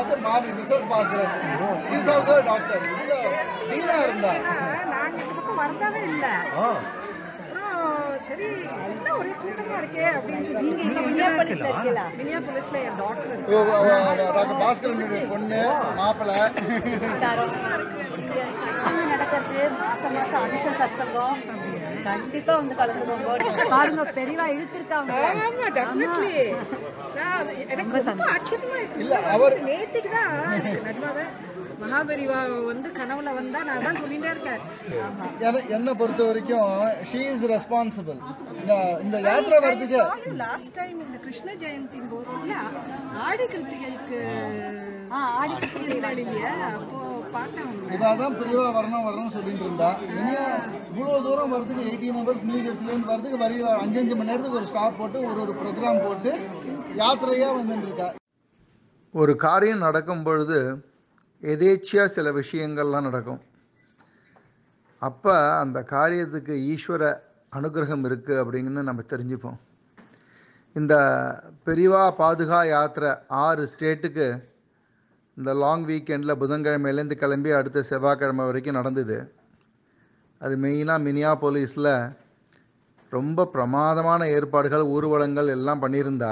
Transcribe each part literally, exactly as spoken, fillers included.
Doctor மாமி Mrs Baskaran. She is also a doctor. இதுல டீனா இருந்தா. நாங்க இந்த பக்கம் வரதவே இல்ல. அப்புறம் சரி என்ன ஒரே கூட்டமா இருக்கே அப்படின்னு சொல்லி நீங்க மினியாபோலிஸ்ல இருக்கீங்களா? மினியாபோலிஸ்ல என் டாக்டர். டாக்டர் பாஸ்கரனுடைய பொண்ணு மாப்பிள்ளை. நடக்கிறது மாசம் மாசம் அபிஷேக சத்சங்கம் கண்டிப்பா வந்து கலந்துக்கோங்க. பாருங்க பெரியவா இழுத்திருக்காங்க. ஆமா டெஃபினெட்லி. எனக்கு ரொம்ப ஆச்சரியமா இருக்கு. இல்ல அவர் நேத்துக்கு தான் நிஜமாவே மகாபெரிவா வந்து கனவுல வந்தா நான் தான் சொல்லிட்டே இருக்கேன். என்ன பொறுத்த வரைக்கும் she is responsible. இந்த யாத்திரை வரதுக்கு லாஸ்ட் டைம் இந்த கிருஷ்ண ஜெயந்தி போது இல்ல ஆடி கிருத்திகைக்கு ஆடி கிருத்திகை நாள் இல்லையா அப்போ பார்த்தேன். இவாதான் பெரியவா வரணும் வரணும்னு சொல்லிட்டு இருந்தா. இவ்வளவு தூரம் வரதுக்கு எயிட்டீன் ஹவர்ஸ் நியூ ஜெர்சில இருந்து வரதுக்கு வரி அஞ்சு அஞ்சு மணி நேரத்துக்கு ஒரு ஸ்டாப் போட்டு ஒரு ஒரு ப்ரோக்ராம் போட்டு யாத்திரையா வந்துட்டு இருக்கா. ஒரு காரியம் நடக்கும் பொழுது எதேச்சியாக சில விஷயங்கள்லாம் நடக்கும். அப்போ அந்த காரியத்துக்கு ஈஸ்வர அனுகிரகம் இருக்குது அப்படிங்கன்னு நம்ம தெரிஞ்சுப்போம். இந்த பெரியவா பாதுகா யாத்திரை ஆறு ஸ்டேட்டுக்கு இந்த லாங் வீக்கெண்டில் புதன்கிழமையிலேருந்து கிளம்பி அடுத்த செவ்வாய்க்கிழமை வரைக்கும் நடந்தது. அது மெயினாக மினியாபோலிஸில் ரொம்ப பிரமாதமான ஏற்பாடுகள் ஊர்வலங்கள் எல்லாம் பண்ணியிருந்தா.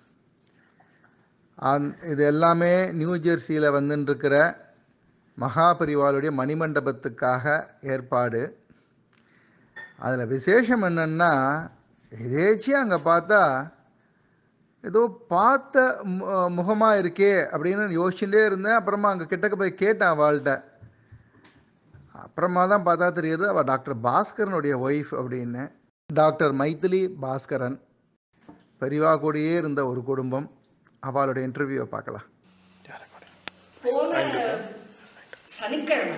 அந் இது எல்லாமே நியூ ஜெர்சியில் வந்துட்டுருக்கிற மகாபரிவாளுடைய மணிமண்டபத்துக்காக ஏற்பாடு. அதில் விசேஷம் என்னென்னா எதேச்சியாக அங்கே பார்த்தா ஏதோ பார்த்த முகமாக இருக்கே அப்படின்னு யோசிச்சுட்டே இருந்தேன். அப்புறமா அங்கே கிட்டக்க போய் கேட்டேன் அவள்கிட்ட. அப்புறமா தான் பார்த்தா தெரியுது அவள் டாக்டர் பாஸ்கரனுடைய ஒய்ஃப் அப்படின்னு. டாக்டர் மைதிலி பாஸ்கரன் பெரியவா கூடயே இருந்த ஒரு குடும்பம். அவளுடைய இன்டர்வியூவை பார்க்கலாம். போன சனிக்கிழமை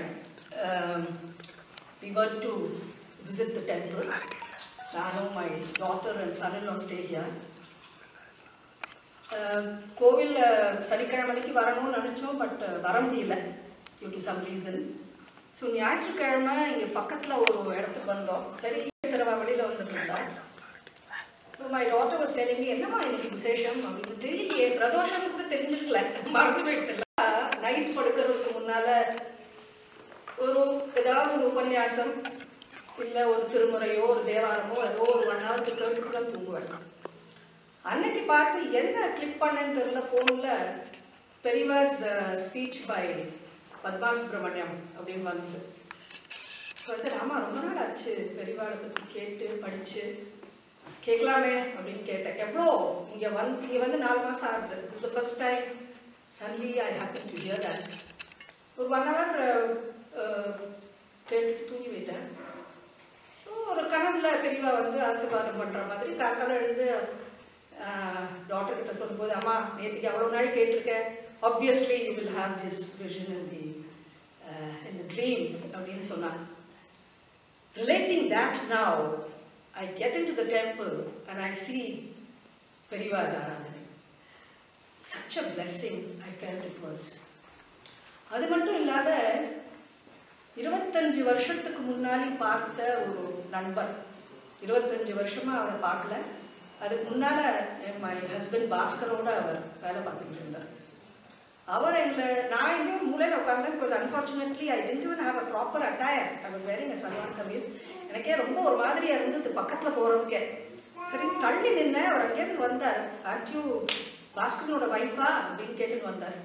we were to visit the temple. நானும் my daughter and son-in-law stay here. கோவில் சனிக்கிழமைக்கு வரணும்னு நினச்சோம், பட் வர முடியல due to some reason. So ஞாயிற்றுக்கிழமை இங்கே பக்கத்தில் ஒரு இடத்துக்கு வந்தோம். சரி சிறவா வெளியில் வந்துட்டு இருந்தா. So my daughter was telling me என்னம்மா இன்னைக்கு விசேஷம் அப்படின்னு. தெரியலையே, பிரதோஷம் கூட தெரிஞ்சிருக்கல, மறந்து போயிடுல. நைட் படுக்கிறதுக்கு முன்னால ஒரு ஏதாவது ஒரு உபன்யாசம் இல்லை ஒரு திருமுறையோ ஒரு தேவாரமோ ஏதோ ஒரு ஒன் ஹவருக்கு கேட்டுட்டு தான் தூங்குவேன். அன்னைக்கு பார்த்து என்ன கிளிக் பண்ணேன்னு தெரியல, ஃபோனில் பெரியவாஸ் ஸ்பீச் பை பத்மா சுப்ரமணியம் அப்படின்னு வந்தது. சார் ஆமாம் ரொம்ப நாள் ஆச்சு பெரியவாளை பற்றி கேட்டு படித்து கேட்கலாமே அப்படின்னு கேட்டேன். எவ்வளோ இங்கே வந்து இங்கே வந்து நாலு மாதம் ஆகுது. This is the first time certainly I happen to hear that. ஒரு ஒன் ஹவர் கேட்டுட்டு தூங்கி போயிட்டேன். ஸோ ஒரு கனவுல பெரியவா வந்து ஆசீர்வாதம் பண்ணுற மாதிரி காத்தால எழுந்து டாக்டர் கிட்ட சொல்லும்போது, அம்மா நேற்றுக்கு அவ்வளோ நாள் கேட்டிருக்கேன், obviously you will have this vision in the in the dreams அப்படின்னு சொன்னாங்க. Relating that now I get into the temple and I see Periva's Aradhana. Such a blessing I felt it was. அது மட்டும் இல்லாத இருபத்தஞ்சு வருஷத்துக்கு முன்னாடி பார்த்த ஒரு நண்பர், இருபத்தஞ்சு வருஷமா அவரை பார்க்கல. அதுக்கு முன்னால மை ஹஸ்பண்ட் பாஸ்கரோட அவர் வேலை பார்த்துக்கிட்டு இருந்தார். அவர் எங்களை நான் எங்கேயோ ஒரு மூலையில் உட்கார்ந்தேன். Because unfortunately I didn't even have a proper attire. I was wearing a salwar kameez. எனக்கே ரொம்ப ஒரு மாதிரியாக இருந்தது பக்கத்தில் போகிறதுக்கே. சரி தள்ளி நின்று அவர் அங்கேயிருந்து வந்தார். ஆக்டியூ பாஸ்கரனோட ஒய்ஃபா அப்படின்னு கேட்டுன்னு வந்தார்.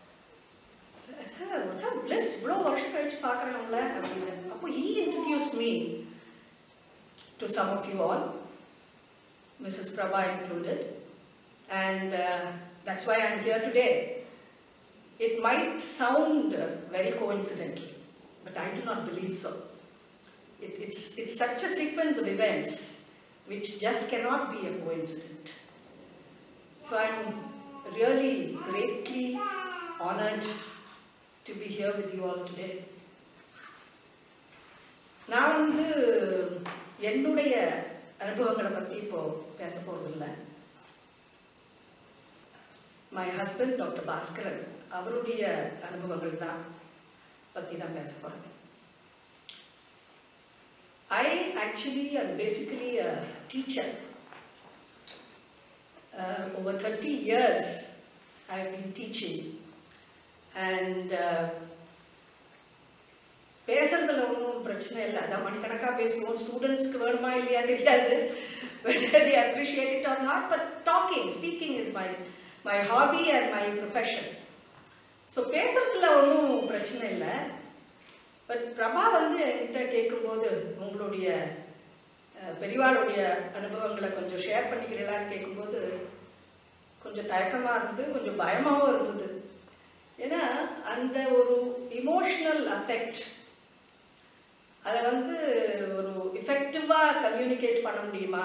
சார் ஒட்டா பிளஸ் இவ்வளோ வருஷம் கழிச்சு பார்க்குறவங்கள அப்படின்னு. அப்போ he introduced me to some of you all, Mrs Prabha included, and that's why I am here today. It might sound uh, very coincidental, but I do not believe so. It, it's, it's such a sequence of events which just cannot be a coincidence. So I'm really greatly honored to be here with you all today. நான் வந்து என்னுடைய அனுபவங்களை பற்றி இப்போ பேச போவதில்லை. My husband doctor Bhaskaran அவருடைய அனுபவங்கள் தான் பற்றி தான் பேச போகிறேன். I actually am basically a teacher. Uh, over thirty years I have been teaching and பேசுறதுல ஒன்றும் பிரச்சனை இல்லை, அதான் மணிக்கணக்காக பேசுவோம். ஸ்டூடெண்ட்ஸ்க்கு வேணுமா இல்லையா தெரியாது, whether they appreciate it or not, but talking, speaking is my my hobby and my profession. So பேசுறதுல ஒன்றும் பிரச்சனை இல்லை. பட் பிரபா வந்து என்கிட்ட கேட்கும்போது உங்களுடைய பெரியவாளுடைய அனுபவங்களை கொஞ்சம் ஷேர் பண்ணிக்கிறீங்களான்னு கேட்கும்போது கொஞ்சம் தயக்கமாக இருந்தது, கொஞ்சம் பயமாகவும் இருந்தது. ஏன்னா அந்த ஒரு இமோஷனல் அஃபெக்ட் அதை வந்து ஒரு எஃபெக்டிவாக கம்யூனிகேட் பண்ண முடியுமா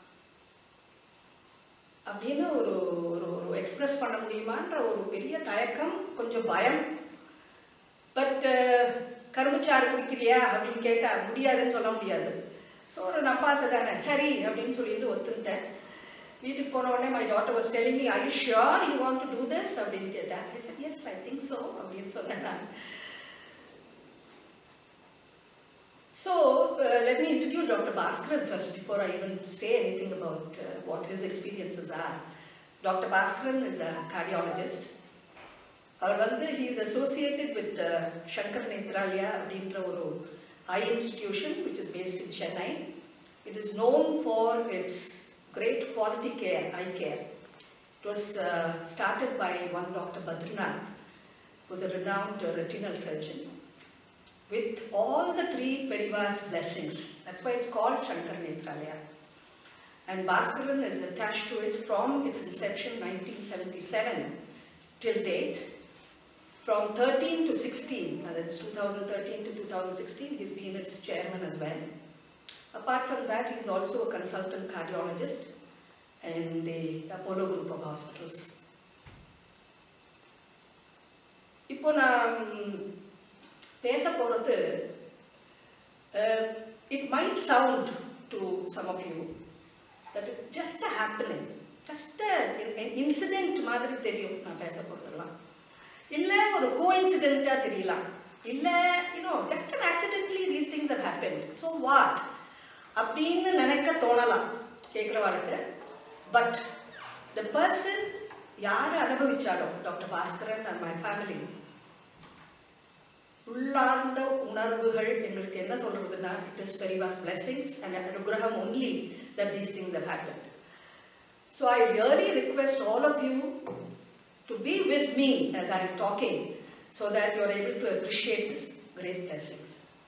அப்படின்னு ஒரு ஒரு ஒரு எக்ஸ்பிரஸ் பண்ண முடியுமான்ற ஒரு பெரிய தயக்கம், கொஞ்சம் பயம். பட் கரும்புச்சாறு குடிக்கிறியா அப்படின்னு கேட்டால் முடியாதுன்னு சொல்ல முடியாது. ஸோ ஒரு நப்பாசை தானே, சரி அப்படின்னு சொல்லிட்டு ஒத்துக்கிட்டேன். வீட்டுக்கு போன உடனே my daughter was telling me, I you sure you want to do this அப்படின்னு கேட்டேன். I said yes, I think so அப்படின்னு சொன்னேன் நான். So uh, let me introduce Doctor Bhaskaran first before I even say anything about uh, what his experiences are. Doctor Bhaskaran is a cardiologist. அவர் வந்து he is associated with the Shankar Nethralaya அப்படின்ற ஒரு eye institution which is based in Chennai. It is known for its great quality care, eye care. It was uh, started by one Doctor Badrinath, who was a renowned uh, retinal surgeon, with all the three Perivas blessings. That's why it's called Shankar Nethralaya. And Bhaskaran is attached to it from its inception, nineteen seventy-seven, till date. From thirteen to sixteen, that's two thousand thirteen to two thousand sixteen, he's been its chairman as well. Apart from that, he's also a consultant cardiologist in the Apollo group of hospitals. இப்போ நான் பேச போகிறது, it might sound to some of you that it just a happening, just a, an incident மாதிரி தெரியும் நான் பேச போகிறதெல்லாம், இல்லை ஒரு கோஇன்சிடென்ட்டாக தெரியலாம், இல்லை you know just an accidentally these things have happened, so what அப்படின்னு நினைக்க தோணலாம் கேட்குறவாளுக்கு. பட் த பர்சன் யார் அனுபவிச்சாலும் doctor Baskaran and my family, உள்ளார்ந்த உணர்வுகள் எங்களுக்கு என்ன சொல்றதுன்னா, it is Periyava's blessings and அனுகிரகம் only that these things have happened. So I really request all of you to be with me as I am talking, so that you are able to appreciate these great blessings.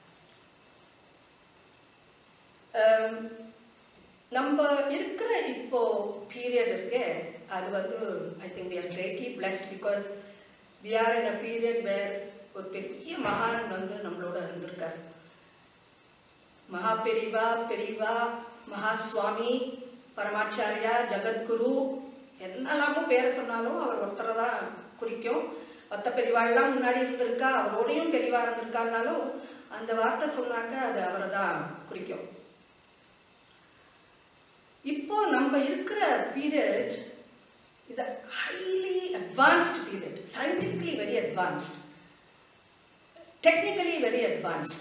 Um, நம்ம இருக்கிற இப்போ period இருக்கு, அது வந்து I think we are greatly blessed because we are in a period where ஒரு பெரிய மகான் வந்து நம்மளோட இருந்திருக்கார். மகா பெரிவா, பெரிவா, மகா சுவாமி, பரமாச்சாரியா, ஜகத்குரு, என்னெல்லாமும் பேரை சொன்னாலும் அவர் ஒருத்தரை தான் குறிக்கும். மற்ற பெரிவாள்லாம் முன்னாடி இருந்திருக்கா, அவரோடையும் பெரிவா இருந்திருக்காருனாலும் அந்த வார்த்தை சொன்னாக்க அது அவரை தான் குறிக்கும். இப்போ நம்ம இருக்கிற period is a highly advanced period, scientifically very advanced, technically very advanced.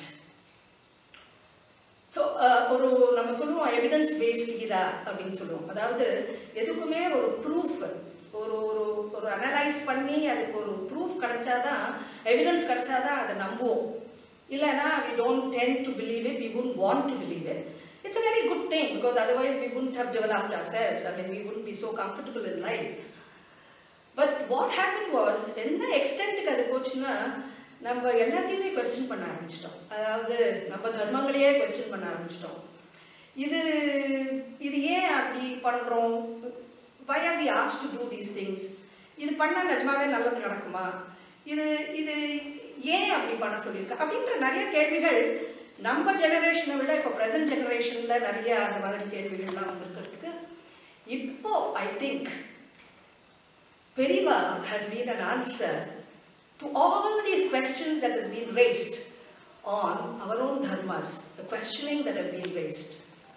So ஒரு நம்ம சொல்லுவோம் எவிடன்ஸ் பேஸ்ட் ஈரா அப்படின்னு சொல்லுவோம். அதாவது எதுக்குமே ஒரு ப்ரூஃப், ஒரு ஒரு ஒரு அனலைஸ் பண்ணி அதுக்கு ஒரு ப்ரூஃப் கிடைச்சாதான், எவிடன்ஸ் கிடைச்சாதான் அதை நம்புவோம். இல்லைன்னா we don't tend to believe it, we wouldn't want to believe it. It's a very good thing because otherwise we wouldn't have developed ourselves. I mean, we wouldn't be so comfortable in life. But what happened was, என்ன எக்ஸ்டென்ட்டுக்கு அது போச்சுன்னா, நம்ம எல்லாத்தையுமே question பண்ண ஆரம்பிச்சிட்டோம். அதாவது நம்ம தர்மங்களையே question பண்ண ஆரம்பிச்சிட்டோம். இது இது ஏன் அப்படி பண்ணுறோம், why are we asked to do these things, இது பண்ணால் நிஜமாவே நல்லது நடக்குமா, இது இது ஏன் அப்படி பண்ண சொல்லியிருக்கா அப்படின்ற நிறைய கேள்விகள் நம்ம ஜெனரேஷனை விட இப்போ ப்ரெசன்ட் ஜெனரேஷனில் நிறைய அந்த மாதிரி கேள்விகள்லாம் வந்திருக்கிறதுக்கு இப்போ I think Periyava has been an answer to all these questions that has been raised on our own dharmas, the questioning that have been raised.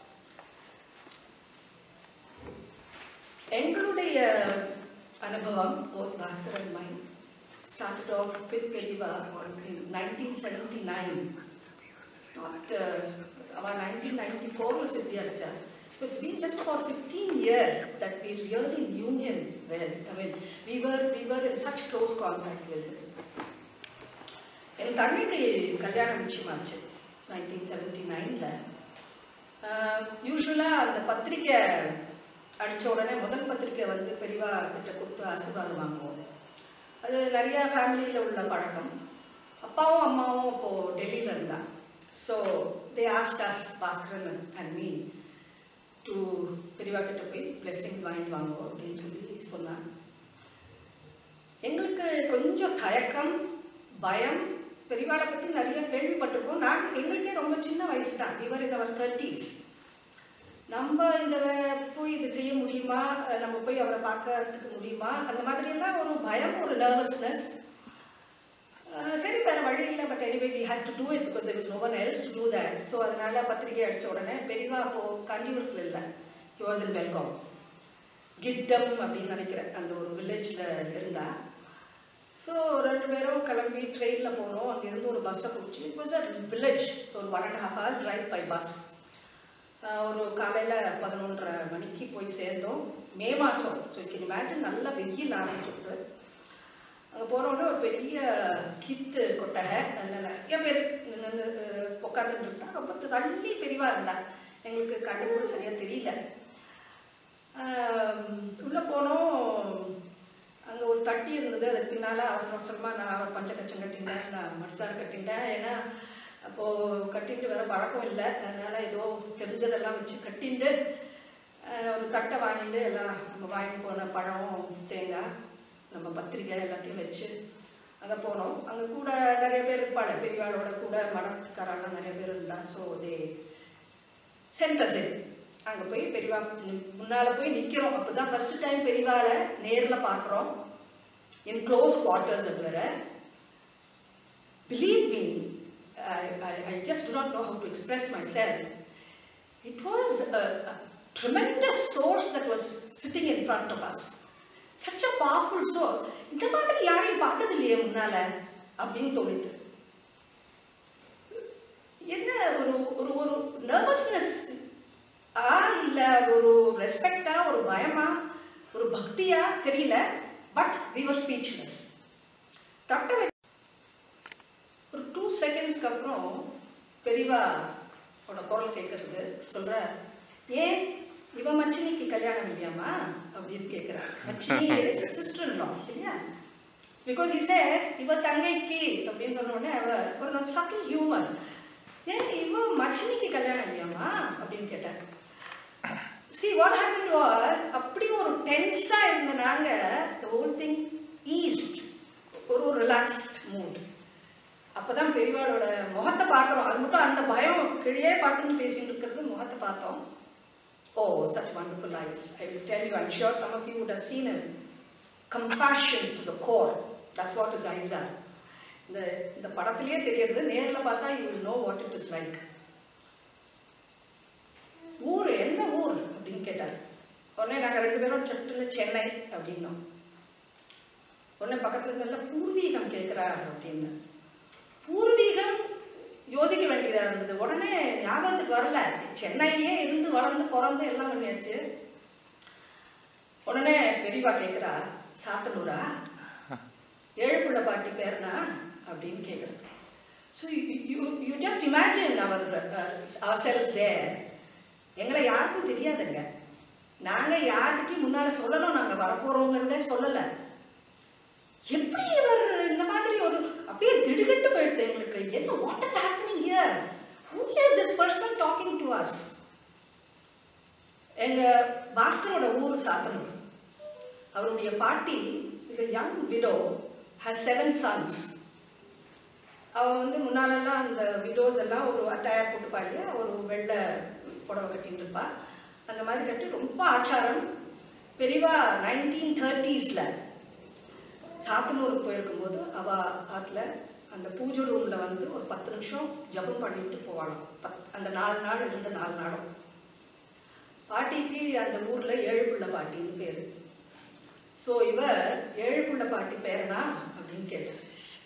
எங்களுடைய அனுபவம், both Bhaskar and mine, started off with Periva in nineteen seventy-nine. Not uh, our nineteen ninety-four was Siddhyarcha. So it's been just about fifteen years that we really knew him well. I mean, we were we were in such close contact with him. என் தங்கைக்கு கல்யாணம் நிச்சயமாச்சு nineteen seventy நைனில். யூஸ்வலாக அந்த பத்திரிக்கை அடித்த உடனே முதல் பத்திரிக்கை வந்து பெரியவா கிட்ட கொடுத்து ஆசீர்வாதம் வாங்குவோம். அது நிறையா ஃபேமிலியில் உள்ள பழக்கம். அப்பாவும் அம்மாவும் இப்போது டெல்லியில் இருந்தா. So they asked us Baskaran and me to Periyava கிட்ட போய் பிளெஸிங்ஸ் வாங்கிட்டு வாங்குவோம் அப்படின்னு சொல்லி சொன்னாங்க. எங்களுக்கு கொஞ்சம் தயக்கம், பயம். பெரியவாளை பற்றி நிறைய கேள்விப்பட்டிருக்கோம். நாங்கள் எங்களுக்கே ரொம்ப சின்ன வயசு தான், இவர் இன் அவர் தேர்ட்டிஸ். நம்ம இந்த போய் இது செய்ய முடியுமா, நம்ம போய் அவரை பார்க்கறதுக்கு முடியுமா, அந்த மாதிரியெல்லாம் ஒரு பயம், ஒரு நர்வஸ்னஸ். சரி வேறு வழி இல்லை, but anyway we had to do it because there is no one else to do that. So அதனால பத்திரிகை அடித்த உடனே பெரியவா அப்போது காஞ்சிபுரத்தில் இல்லை, ஹி வாஸ் இன் பெல்காம், கிட்டம் அப்படின்னு நினைக்கிறேன், அந்த ஒரு வில்லேஜில் இருந்தா. ஸோ ரெண்டு பேரும் கிளம்பி ட்ரெயினில் போனோம். அங்கேருந்து ஒரு பஸ்ஸை பிடிச்சி, இட் வாஸ் அ வில்லேஜ், ஒரு one and half hours drive by bus. ஒரு காலையில் பதினொன்றரை மணிக்கு போய் சேர்ந்தோம். மே மாதம். ஸோ யூ கேன் இமேஜின், நல்ல வெயில் ஆரம்பிச்சிருக்கு. அங்கே போனோடனே ஒரு பெரிய கீத்து கொட்டகை, அதில் நிறைய பேர் நின்று உட்காந்துட்டு இருந்தா. ரொம்ப தள்ளி பெரியவா இருந்தா, எங்களுக்கு கண்ணு கூட சரியாக தெரியல. உள்ளே போனோம். அங்கே ஒரு தட்டி இருந்தது, அதுக்கு பின்னால் அவசர அவசரமாக நான் ஒரு பஞ்ச கச்சம் கட்டிட்டேன், நான் மடிசார் கட்டிட்டேன். ஏன்னா அப்போது கட்டிட்டு வேறு பழக்கம் இல்லை, அதனால் ஏதோ தெரிஞ்சதெல்லாம் வச்சு கட்டிட்டு ஒரு தட்டை வாங்கிட்டு எல்லாம் நம்ம வாங்கிட்டு போன பழம், தேங்காய், நம்ம பத்திரிக்கை எல்லாத்தையும் வச்சு அங்கே போனோம். அங்கே கூட நிறைய பேர் இருப்பாள், பெரியவாளோட கூட மடத்துக்காரெல்லாம் நிறைய பேர் இருந்தா. ஸோ தே சென்டர்ஸ் அங்கே போய் பெரியவா முன்னால் போய் நிற்கிறோம். அப்போ தான் ஃபஸ்ட்டு டைம் பெரியவாளை நேரில் பார்க்குறோம், இன் க்ளோஸ் குவார்ட்டர்ஸ். அது வேறு, believe me, I, I, I just do not know how to express myself. It was a, a tremendous source that was sitting in front of us. Such a powerful source. இந்த மாதிரி யாரையும் பார்த்தது இல்லையே முன்னால அப்படின்னு தோணிது. என்ன ஒரு ஒரு ஒரு நர்வஸ்னஸ் ஆ, இல்லை அது ஒரு ரெஸ்பெக்டா, ஒரு பயமா, ஒரு பக்தியா தெரியல. But we were speechless. தட்டை ஒரு டூ செகண்ட்ஸ்க்கு அப்புறம் பெரியவாவோட குரல் கேட்கறது. சொல்ற, ஏன் இவ மச்சினிக்கு கல்யாணம் இல்லையாமா அப்படின்னு கேட்குறாங்க. மச்சினி சிஸ்டர் இன் லா இல்லையா? பிகாஸ் he said இவ தங்கைக்கு அப்படின்னு சொன்ன உடனே அவ ஒரு சட்டில் ஹியூமர், ஏன் இவ மச்சினிக்கு கல்யாணம் இல்லையாமா அப்படின்னு கேட்டாங்க. See what happened was, அப்படி ஒரு டென்ஸா இருந்த நாங்க the whole thing eased, ஒரு ஒரு ரிலாக்ஸ்ட் மூட். அப்போதான் பெரியவாளோட முகத்தை பார்க்குறோம். அது மட்டும் அந்த பயம் கீழே பார்த்துன்னு பேசிட்டு இருக்கிறது, முகத்தை பார்த்தோம். ஓ, such wonderful eyes. I will tell you, I'm sure some of you would have seen him. Compassion to the core. That's what his eyes are. இந்த இந்த படத்திலேயே தெரியுது, நேரில் பார்த்தா you will know what it is like. ஊர் என்ன ஊர் அப்படின்னு கேட்டார். உடனே நாங்கள் ரெண்டு பேரும் சட்டுன்னு சென்னை அப்படின்னோம். உடனே பக்கத்தில் நல்ல பூர்வீகம் கேட்குறார் அப்படின்னு. பூர்வீகம் யோசிக்க வேண்டியதாக இருந்தது. உடனே ஞாபகத்துக்கு வரல, சென்னையிலே இருந்து வளர்ந்து பிறந்து எல்லாம் பண்ணியாச்சு. உடனே பெரியவா கேட்குறா, சாத்தனூரா, ஏழுப்புள்ள பாட்டி பேர்னா அப்படின்னு கேட்குறேன். So you you just imagine our ourselves there. எங்களை யாருக்கும் தெரியாதுங்க. நாங்கள் யார்கிட்டையும் முன்னால் சொல்லணும், நாங்கள் வரப்போகிறோங்கிறதே சொல்லலை. எப்படி இவர் இந்த மாதிரி ஒரு அப்படியே திடுக்கிட்டு போயிடுது எங்களுக்கு. என்ன, what is happening here? Who is this person talking to us? எங்க பாஸ்கரோட ஊர் சாத்தனூர். அவருடைய பாட்டி is a young widow, has seven sons. அவன் வந்து முன்னாலெல்லாம் அந்த விடோஸ் எல்லாம் ஒரு அட்டையர் போட்டுப்பா இல்லையா, ஒரு வெள்ளை புடவை கட்டிட்டு இருப்பா. அந்த மாதிரி கட்டி ரொம்ப ஆச்சாரம். பெரியவா நைன்டீன் தேர்ட்டிஸில் சாத்தனூருக்கு போயிருக்கும்போது அவள் ஆட்டில் அந்த பூஜை ரூமில் வந்து ஒரு பத்து நிமிஷம் ஜபம் பண்ணிட்டு போவாளாம். பத் அந்த நாலு நாள் இருந்த நாலு நாளும். பாட்டிக்கு அந்த ஊரில் ஏழுப்புள்ள பாட்டின்னு பேர். ஸோ இவர் ஏழுப்புள்ள பாட்டி பேரனா அப்படின்னு கேட்டார்.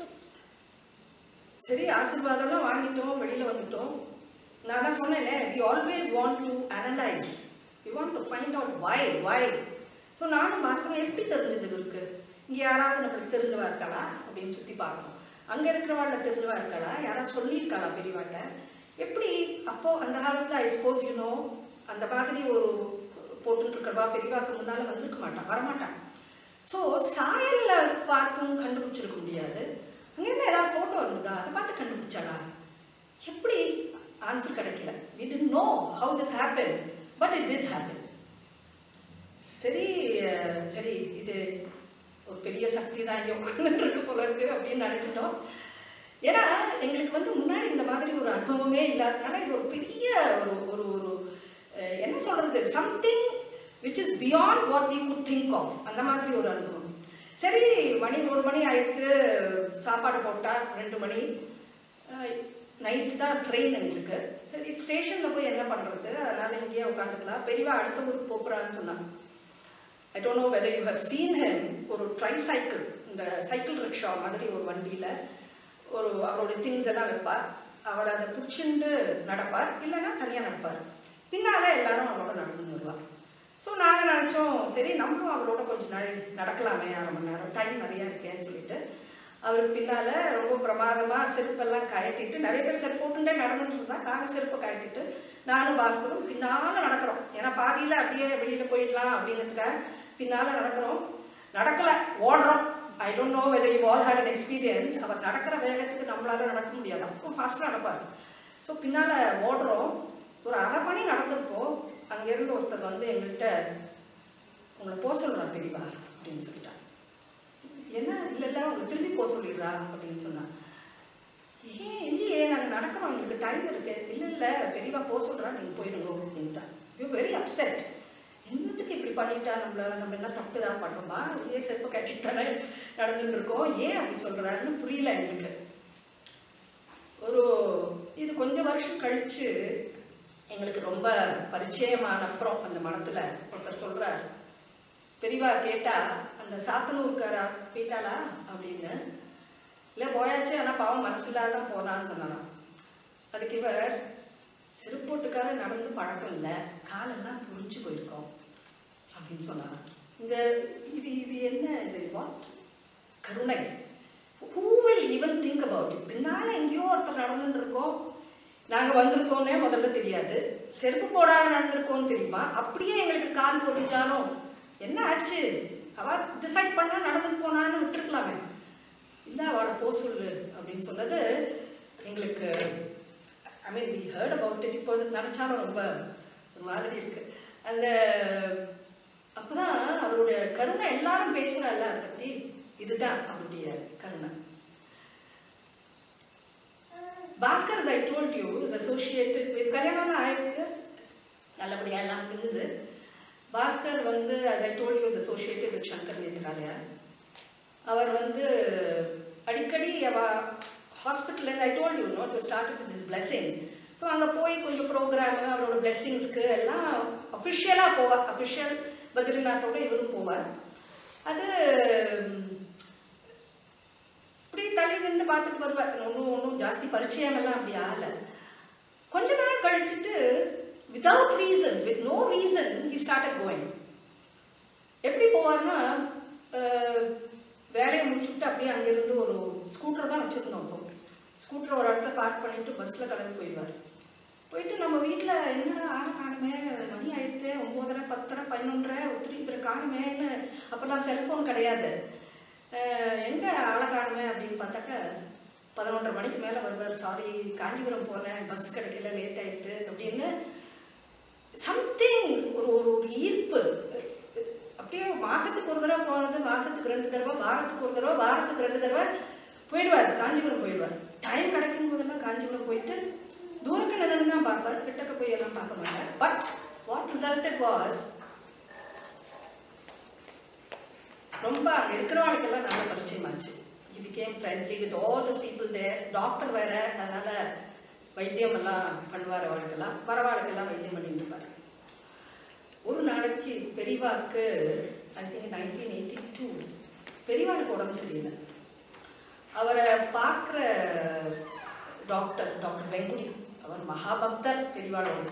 சரி, ஆசீர்வாதம்லாம் வாங்கிட்டோம், வெளியில் வந்துட்டோம். நான் தான் சொன்னேனே, we always want to analyze, we want to find out why why. So நானும் பாஸ்கரன் எப்படி தெரிஞ்சது இவருக்கு, இங்கே யாராவது நம்மளுக்கு தெரிஞ்சவா இருக்காளா அப்படின்னு சுற்றி பார்க்கணும். அங்கே இருக்கிறவாள்ல தெரிஞ்சவா இருக்காளா, யாராவது சொல்லியிருக்காளா பெரியவாட்ட. எப்படி அப்போது அந்த காலத்தில் ஐ சப்போஸ் யூனோ அந்த மாதிரி ஒரு போட்டுருக்கிறவா பெரியவாக்கு முன்னால் வந்திருக்க மாட்டான், வரமாட்டான். ஸோ சாயலில் பார்த்தும் கண்டுபிடிச்சிருக்க முடியாது. அங்கேருந்து ஏதாவது ஃபோட்டோ இருந்ததா அதை பார்த்து கண்டுபிடிச்சாளா, எப்படி ஆன்சர் கிடைக்கல. we didn't know how this happened but it did happen. சரி சரி இது ஒரு பெரிய சக்தி தான் இங்கே உட்காந்துருக்கு போல இருக்கு அப்படின்னு நினச்சிட்டோம். ஏன்னா எங்களுக்கு வந்து முன்னாடி இந்த மாதிரி ஒரு அனுபவமே இல்லாதனால இது ஒரு பெரிய ஒரு ஒரு ஒரு என்ன சொல்கிறது, something which is beyond what we could think of, அந்த மாதிரி ஒரு அனுபவம். சரி மணி ஒரு மணி ஆயிடுத்து, சாப்பாடு போட்டால் ரெண்டு மணி, நைட்டு தான் ட்ரெயின் எங்களுக்கு. சரி ஸ்டேஷனில் போய் என்ன பண்ணுறது, அதனால் இங்கேயே உட்காந்துக்கலாம். பெரியவா அடுத்த ஊருக்கு போகிறான்னு சொன்னாங்க. I don't know whether you have seen him. ஒரு ட்ரை சைக்கிள், இந்த சைக்கிள் ரிக்ஷா மாதிரி ஒரு வண்டியில் ஒரு அவரோட திங்ஸ் எல்லாம் வைப்பார். அவர் அதை பிடிச்சிட்டு நடப்பார், இல்லைன்னா தனியாக நடப்பார். பின்னால் எல்லாரும் அவரோட நடந்துன்னு வருவார். ஸோ நாங்கள் நினச்சோம் சரி நம்மளும் அவரோட கொஞ்சம் நாள் நடக்கலாமே, அரை மணி நேரம் டைம் நிறையா இருக்கேன்னு சொல்லிட்டு அவருக்கு பின்னால் ரொம்ப பிரமாதமாக செருப்பெல்லாம் கழட்டிட்டு, நிறைய பேர் செருப்பு போட்டுட்டே நடந்துட்டு இருந்தா, நாங்கள் செருப்பை கழட்டிட்டு நானும் பாஸ்கரும் பின்னால் நடக்கிறோம். ஏன்னா பாதியில் அப்படியே வெளியில் போயிடலாம் அப்படிங்கிறதுக்காக பின்னால் நடக்கிறோம். நடக்கலை, ஓடுறோம். I don't know whether you all had an experience. அவர் நடக்கிற வேகத்துக்கு நம்மளால நடக்க முடியாது, அப்போ ஃபாஸ்ட்டாக நடப்பார். ஸோ பின்னால் ஓடுறோம். ஒரு அரை மணி நடந்திருப்போம். அங்கேருந்து ஒருத்தர் வந்து எங்கள்கிட்ட உங்களை போக சொல்கிறார் பெரியவா அப்படின்னு சொல்லிட்டார். என்ன இல்லை இல்லை உங்களை திரும்பி போக சொல்லிடுறா அப்படின்னு சொன்னான். ஏன் இல்லையே நாங்கள் நடக்கிறோம், எங்களுக்கு டைம் இருக்கு. இல்லை இல்லை பெரியவா போக சொல்கிறா, நீங்கள் போயிடுங்க அப்படின்ட்டான். You very upset. என்னத்துக்கு இப்படி பண்ணிட்டா, நம்மள நம்ம என்ன தப்பு தான் பண்ணோமா, ஏன் செருப்பை கட்டிட்டு தானே நடந்துட்டு இருக்கோம், ஏன் அப்படி சொல்கிறாருன்னு புரியல எங்களுக்கு. ஒரு இது கொஞ்சம் வருஷம் கழித்து எங்களுக்கு ரொம்ப பரிச்சயமான அப்புறம் அந்த மனத்தில் ஒருத்தர் சொல்கிறார், பெரியவா கேட்டா அந்த சாத்தனூருக்காரா போயிட்டாளா அப்படின்னு. இல்லை போயாச்சு, ஆனால் பாவம் மனசில்லாதான் போனான்னு சொன்னாராம். அதுக்கு இவர் செருப்போட்டுக்காக நடந்து பழக்கம் இல்லை, காலெல்லாம் புரிஞ்சு போயிருக்கோம் அப்படின்னு சொன்னாராம். இந்த இது இது என்ன இது, வாட் கருணை. who will even think about it. பின்னால் எங்கேயோ ஒருத்தர் நடந்துட்டு இருக்கோம், நாங்கள் வந்திருக்கோன்னே முதல்ல தெரியாது, செருப்பு போடாத நடந்திருக்கோன்னு தெரியுமா, அப்படியே எங்களுக்கு கால் பொறிஞ்சாலும் என்ன ஆச்சு, அவள் டிசைட் பண்ணால் நடந்துட்டு போனான்னு விட்டுருக்கலாமே, இல்லை அவளை போ சொல்லு அப்படின்னு சொன்னது எங்களுக்கு. I mean we heard about it. இப்போ நினச்சாலும் ரொம்ப ஒரு மாதிரி இருக்குது. அந்த அப்போ தான் அவருடைய கருணை எல்லாரும் பேசுகிறாள் அதை பற்றி. இதுதான் அவருடைய கருணை. Bhaskar, as I told you, is associated with கல்யாணம் ஆயிருக்கு, நல்லபடியாக எல்லாம் இருந்தது. பாஸ்கர் வந்து as I told you is associated with Shankar Nethralaya. அவர் வந்து அடிக்கடி அவ hospital, I told you not to start with this blessing. So அங்கே போய் கொஞ்சம் ப்ரோக்ராமு அவரோட பிளெஸ்ஸிங்ஸ்க்கு எல்லாம் அஃபிஷியலாக போவார். அஃபிஷியல் பத்ரிநாத்தோட இவரும் போவார். அது இப்படி தள்ளி நின்று பார்த்துட்டு வருவார். ஒன்றும் ஒன்றும் ஜாஸ்தி பரிச்சயமெல்லாம் அப்படி ஆகலை. கொஞ்ச நாள் கழிச்சுட்டு without reasons, with no reason he started going. எப்படி போவார்னா, வேலையை முடிச்சுட்டு அப்படியே அங்கேருந்து ஒரு ஸ்கூட்டர் தான் வச்சுருந்தோம். அப்போ ஸ்கூட்டர் ஒரு இடத்துல பார்க் பண்ணிவிட்டு பஸ்ஸில் கிளம்பி போயிடுவார். போயிட்டு நம்ம வீட்டில் என்னடா ஆளை காணுமே, மணி ஆயிடுத்து, ஒம்போதரை பத்தரை பதினொன்றரை ஒத்திரி இவரை காணுமேன்னு. அப்போல்லாம் செல்ஃபோன் கிடையாது. எங்கே ஆளை காணுமே அப்படின்னு பார்த்தாக்க பதினொன்றரை மணிக்கு மேலே வருவார். சாரி காஞ்சிபுரம் போனேன், பஸ் கிடைக்கல, லேட் ஆகிடுது அப்படின்னு. சம்திங் ஒரு ஒரு ஈர்ப்பு. அப்படியே மாதத்துக்கு ஒரு தடவை போனது, மாதத்துக்கு ரெண்டு தடவை, வாரத்துக்கு ஒரு தடவை, வாரத்துக்கு ரெண்டு தடவை போயிடுவார். காஞ்சிபுரம் போயிடுவார். டைம் கிடைக்கும் போதெல்லாம் காஞ்சிபுரம் போயிட்டு தூரத்தில் நின்று தான் பார்ப்பார், கிட்டக்க போய் எல்லாம் பார்க்க மாட்டார். பட் வாட் ரிசல்டட் வாஸ், ரொம்ப அங்கே இருக்கிறவங்களுக்கெல்லாம் நல்ல பரிச்சயமாச்சு. He became friendly with all those people there. Doctor வேற, அதனால் வைத்தியம் எல்லாம் பண்ணுவார். அவளுக்கெல்லாம் பரவாயில்லைக்கெல்லாம் வைத்தியம் பண்ணிட்டு இருப்பார். ஒரு நாளைக்கு பெரியவாக்கு I think nineteen eighty two பெரியவாளுக்கு உடம்பு சரியில்லை. அவரை பார்க்குற டாக்டர் டாக்டர் வெங்குடி, அவர் மகாபக்தர் பெரியவாளோட.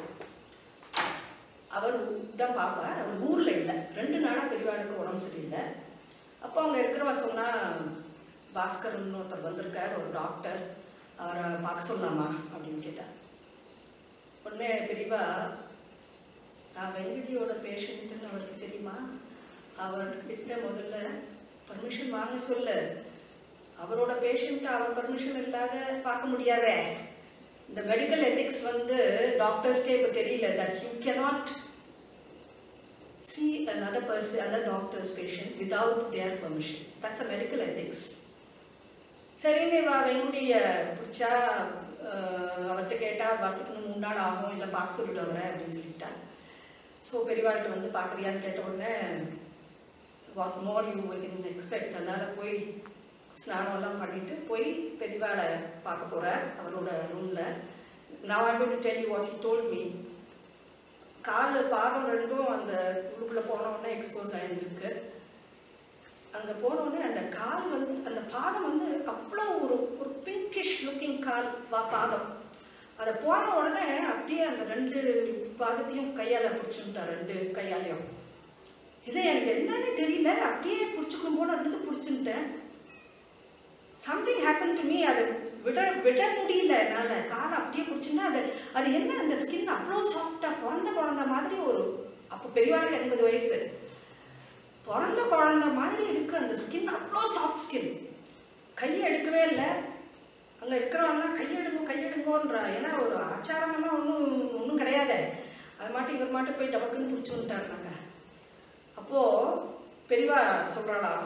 அவர் தான் பார்ப்பார். அவர் ஊரில் இல்லை. ரெண்டு நாளாக பெரியவாளுக்கு உடம்பு சரியில்லை. அப்போ அங்கே இருக்கிறவ சொன்னால் பாஸ்கர்னு ஒருத்தர் வந்திருக்கார், ஒரு டாக்டர், அவரை பார்க்க சொல்லலாமா அப்படின்னு கேட்டார். உடனே பெரியவா, நான் வெங்கடியோட பேஷண்ட்டுன்னு அவருக்கு தெரியுமா, அவர்கிட்ட முதல்ல பர்மிஷன் வாங்க சொல்லு, அவரோட பேஷண்ட் அவர் பர்மிஷன் இல்லாத பார்க்க முடியாதே. இந்த மெடிக்கல் எத்திக்ஸ் வந்து டாக்டர்ஸ்க்கே இப்போ தெரியல. That you cannot see another person, another doctor's patient without their permission. That's a medical ethics. சரின்னு வா வெங்குடிய பிடிச்சா அவர்கிட்ட கேட்டால் வரத்துக்கு மூணு நாள் ஆகும், இல்லை பார்க்க சொல்லிட்டு வரேன் அப்படின்னு சொல்லிட்டா. ஸோ பெரியவாள்கிட்ட வந்து பார்க்குறியான்னு கேட்ட உடனே what more you can expect. அதனால் போய் ஸ்நானம்லாம் பண்ணிவிட்டு போய் பெரியவாளை பார்க்க போகிறார் அவரோட ரூமில். நான் I going to tell you what he told me. கால் பாதம் ரெண்டும் அந்த உள்ளுக்குள்ளே போனோடனே எக்ஸ்போஸ் ஆகிருக்கு. அங்கே போனோடனே அந்த கால் வந்து அந்த பாதம் வந்து அவ்வளோ ஒரு ஒரு பிங்கிஷ் லுக்கிங் கால் வா பாதம். அதை போன உடனே அப்படியே அந்த ரெண்டு பாதத்தையும் கையால் பிடிச்சுட்டார், ரெண்டு கையாலையும். இதை எனக்கு என்னன்னு தெரியல, அப்படியே பிடிச்சிக்கணும் போன இருந்து பிடிச்சுட்டேன். Something happen to me. அது விட விட முடியல என்னால். காலை அப்படியே பிடிச்சுன்னா அது அது என்ன அந்த ஸ்கின் அவ்வளோ சாஃப்டாக பிறந்த குழந்த மாதிரி ஒரு, அப்போ பெரியவாளுக்கு எண்பது வயசு, பிறந்த குழந்த மாதிரி இருக்குது அந்த ஸ்கின், அவ்வளோ சாஃப்ட் ஸ்கின். கையை எடுக்கவே இல்லை. அங்கே இருக்கிறவங்கலாம் கையெடுங்க கையெடுங்கோன்றா. ஏன்னா ஒரு ஆச்சாரமெல்லாம் ஒன்றும் ஒன்றும் கிடையாது. அது மாட்டும் இவர் மாட்டும் போய் டபக்குன்னு பிடிச்சி வந்துட்டாருனாங்க. அப்போது பெரியவா சொல்கிறாளாம்,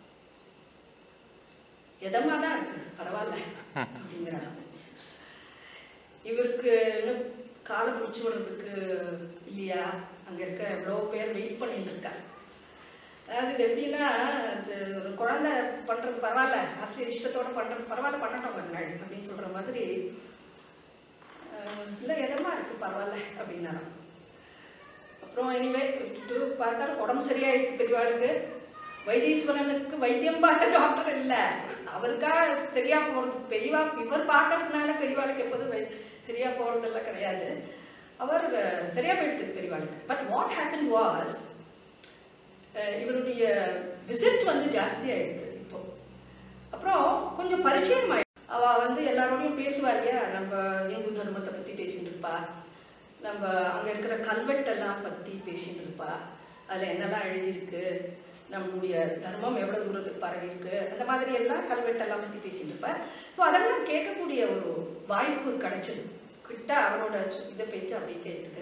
எதமாக தான் இருக்கு, பரவாயில்ல அப்படிங்கிறாங்க. இவருக்கு இன்னும் காலை பிடிச்சி விடுறதுக்கு இல்லையா, அங்கே இருக்க எவ்வளோ பேர் வெயிட் பண்ணிட்டு இருக்கா. அதாவது இது எப்படின்னா, அது ஒரு குழந்தை பண்ணுறது பரவாயில்ல, ஆசிரியர் இஷ்டத்தோடு பண்ணுறது பரவாயில்ல, பண்ணட்டும் பண்ணாள் அப்படின்னு சொல்கிற மாதிரி. இல்லை எதமாக இருக்குது பரவாயில்ல அப்படின்னாராம். அப்புறம் எனிவே விட்டுட்டு பார்த்தாலும் உடம்பு சரியாயிடுச்சு பெரியவாளுக்கு. வைத்தீஸ்வரனுக்கு வைத்தியம் பார்த்த டாக்டர் இல்லை, அவருக்காக சரியா போகிறது. பெரியவா இவர் பார்க்கறதுனால பெரியவாளுக்கு எப்போதும் வை சரியா போகிறதெல்லாம் கிடையாது. அவர் சரியா போயிடுது பெரியவாளுக்கு. பட் வாட் ஹேப்பன் வாஸ், இவருடைய விசிட் வந்து ஜாஸ்தி ஆயிடுது இப்போ. அப்புறம் கொஞ்சம் பரிச்சயம் ஆயிடுச்சு. அவள் வந்து எல்லாரோடையும் பேசுவா இல்லையா, நம்ம இந்து தர்மத்தை பற்றி பேசிட்டு இருப்பா, நம்ம அங்கே இருக்கிற கல்வெட்டெல்லாம் பற்றி பேசிட்டு இருப்பா, அதில் என்னெல்லாம் எழுதியிருக்கு, நம்மளுடைய தர்மம் எவ்வளோ தூரத்துக்கு பரவி இருக்கு, அந்த மாதிரி எல்லாம் கல்வெட்டெல்லாம் பற்றி பேசிட்டு இருப்பார். ஸோ அதெல்லாம் கேட்கக்கூடிய ஒரு வாய்ப்பு கிடைச்சிது. கிட்ட அவரோட இதை போயிட்டு அப்படி கேட்டுது.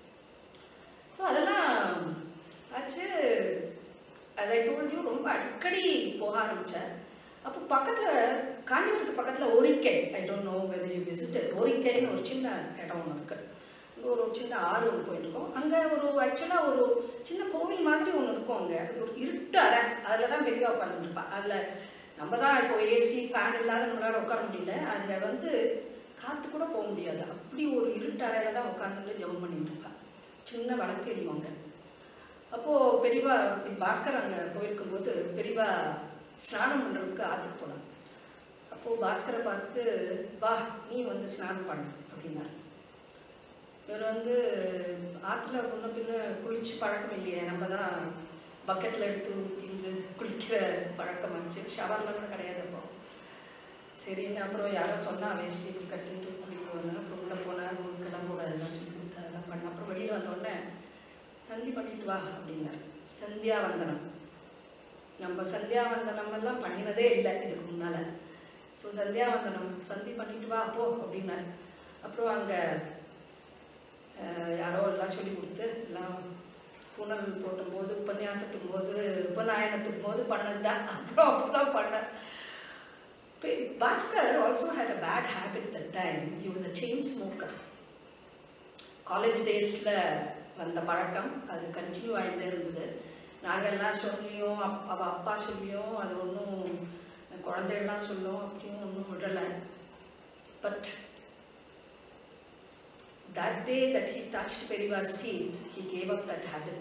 ஸோ அதெல்லாம் ஆச்சு. அதை டோல்டியூ ரொம்ப அடிக்கடி போக ஆரம்பித்தேன். அப்போ பக்கத்தில் காஞ்சிபுரத்து பக்கத்தில் Orikkai, I don't know whether you visited, ஓரிக்கைன்னு ஒரு சின்ன இடம் ஒன்று இருக்குது. அங்கே ஒரு சின்ன ஆறு ஒன்று போயிட்டுருக்கோம். அங்கே ஒரு ஆக்சுவலாக ஒரு சின்ன கோவில் மாதிரி ஒன்று இருக்கும். அங்கே அது ஒரு இருட்டு அறை, அதில் தான் பெரியவா உட்காந்துருப்பா. அதில் நம்ம தான் இப்போ ஏசி ஃபேன் இல்லாத நம்மளால உட்கார முடியல. அதில் வந்து காற்று கூட போக முடியாது. அப்படி ஒரு இருட்டு அறையில் தான் உட்காந்துட்டு ஜெபம் பண்ணிட்டு இருப்பா. சின்ன வழக்கு எரிவாங்க. அப்போது பெரியவா பாஸ்கர் அங்கே போயிருக்கும்போது பெரியவா ஸ்நானம் பண்ணுறதுக்கு ஆற்றுக்கு போனான். அப்போது பாஸ்கரை பார்த்து, வா நீ வந்து ஸ்நானம் பண்ணு அப்படின்னாரு. இவர் வந்து ஆற்றுல முன்ன பின்ன குளிச்சு பழக்கம் இல்லையே, நம்ம தான் பக்கெட்டில் எடுத்து ஊற்றிந்து குளிக்கிற பழக்கம் ஆச்சு. ஷவர்லாம் கூட கிடையாது. அப்போ சரின்னு அப்புறம் யாரோ சொன்னால் வேஷ்டி இப்படி கட்டிட்டு குளிக்குவாங்க. அப்புறம் உள்ளே போனால் முழுக்கெல்லாம் கூட அதெல்லாம் சொல்லி கொடுத்தா அதெல்லாம் பண்ண. அப்புறம் வெளியில் வந்தோடனே சந்தி பண்ணிட்டு வா அப்படின்னாரு. சந்தியாவந்தனம், நம்ம சந்தியாவந்தனம் எல்லாம் பண்ணினதே இல்லை இதுக்கு முன்னால். ஸோ சந்தியாவந்தனம் சந்தி பண்ணிட்டு வா அப்போ அப்படின்னாரு. அப்புறம் அங்கே யாரோ எல்லாம் சொல்லி கொடுத்து எல்லாம் புனல் போட்டும்போது உபன்யாசத்துக்கும் போது உபநாயனத்துக்கும் போது பண்ணது தான். அப்புறம் அப்போ தான் பண்ணேன். Bhaskar also had a bad habit that time. He was a chain smoker. College டேஸில் வந்த பழக்கம் அது கண்டினியூ ஆகிட்டே இருந்தது. நாங்கள் எல்லாம் சொல்லியும் அப் அவள் அப்பா சொல்லியும் அது ஒன்றும் குழந்தைகள்லாம் சொல்லும் அப்படியும் ஒன்றும் விடலை. But that day that he touched Periva's feet, he gave up that habit.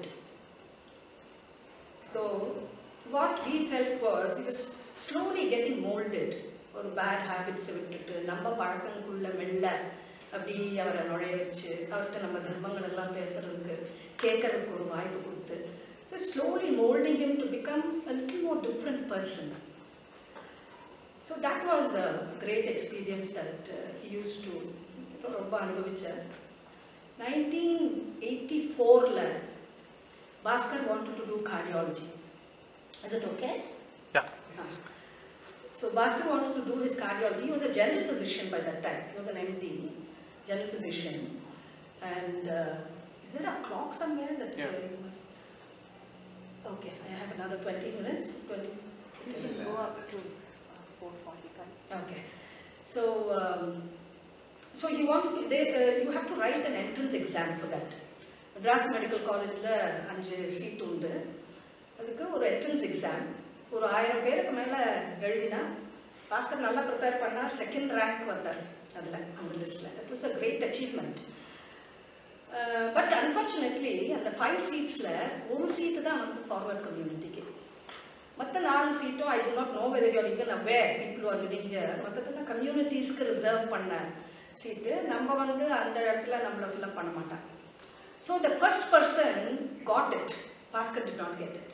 So what we felt was he was slowly getting molded. ஒரு பேட் ஹேபிட்ஸை விட்டுட்டு நம்ம பழக்கங்களுக்குள்ள மெல்ல அப்படி அவரை நுழைய வச்சு அவர்கிட்ட நம்ம தர்மங்கள் எல்லாம் பேசுறதுக்கு கேட்கறதுக்கு ஒரு வாய்ப்பு கொடுத்து So slowly molding him to become a little more different person. So that was a great experience that uh, he used to ரொம்ப அனுபவிச்சார். nineteen eighty-four ல Bhaskar wanted to do cardiology. Is it okay? Yeah. Ah. So Bhaskar wanted to do his cardiology. He was a general physician by that time. He was an M D, general physician. And uh, is there a clock somewhere that Yeah. uh, you must? Okay, I have another twenty minutes. twenty. Go up to four forty-five. Okay. So, um, so you want to, they, uh, you have to write an entrance exam for that. Madras Medical College la அஞ்சு seat உண்டு. அதுக்கு ஒரு entrance exam. ஒரு ஆயிரம் பேருக்கு மேலே எழுதினா பாஸ்கர் நல்லா ப்ரிப்பேர் பண்ணார், செகண்ட் ரேங்க் வந்தார் அதில், அந்த லிஸ்ட்டில். It was a great achievement. But unfortunately அந்த ஃபைவ் சீட்ஸில் ஒரு சீட்டு தான் வந்து ஃபார்வர்ட் கம்யூனிட்டிக்கு. மற்ற நாலு சீட்டும் I do not know whether you are even aware people are living here. மற்றதெல்லாம் கம்யூனிட்டிஸ்க்கு ரிசர்வ் பண்ண சீட்டு. நம்ம வந்து அந்த இடத்துல நம்மளை ஃபில்அப் பண்ண மாட்டாங்க. So the first person got it, Baskar did not get it.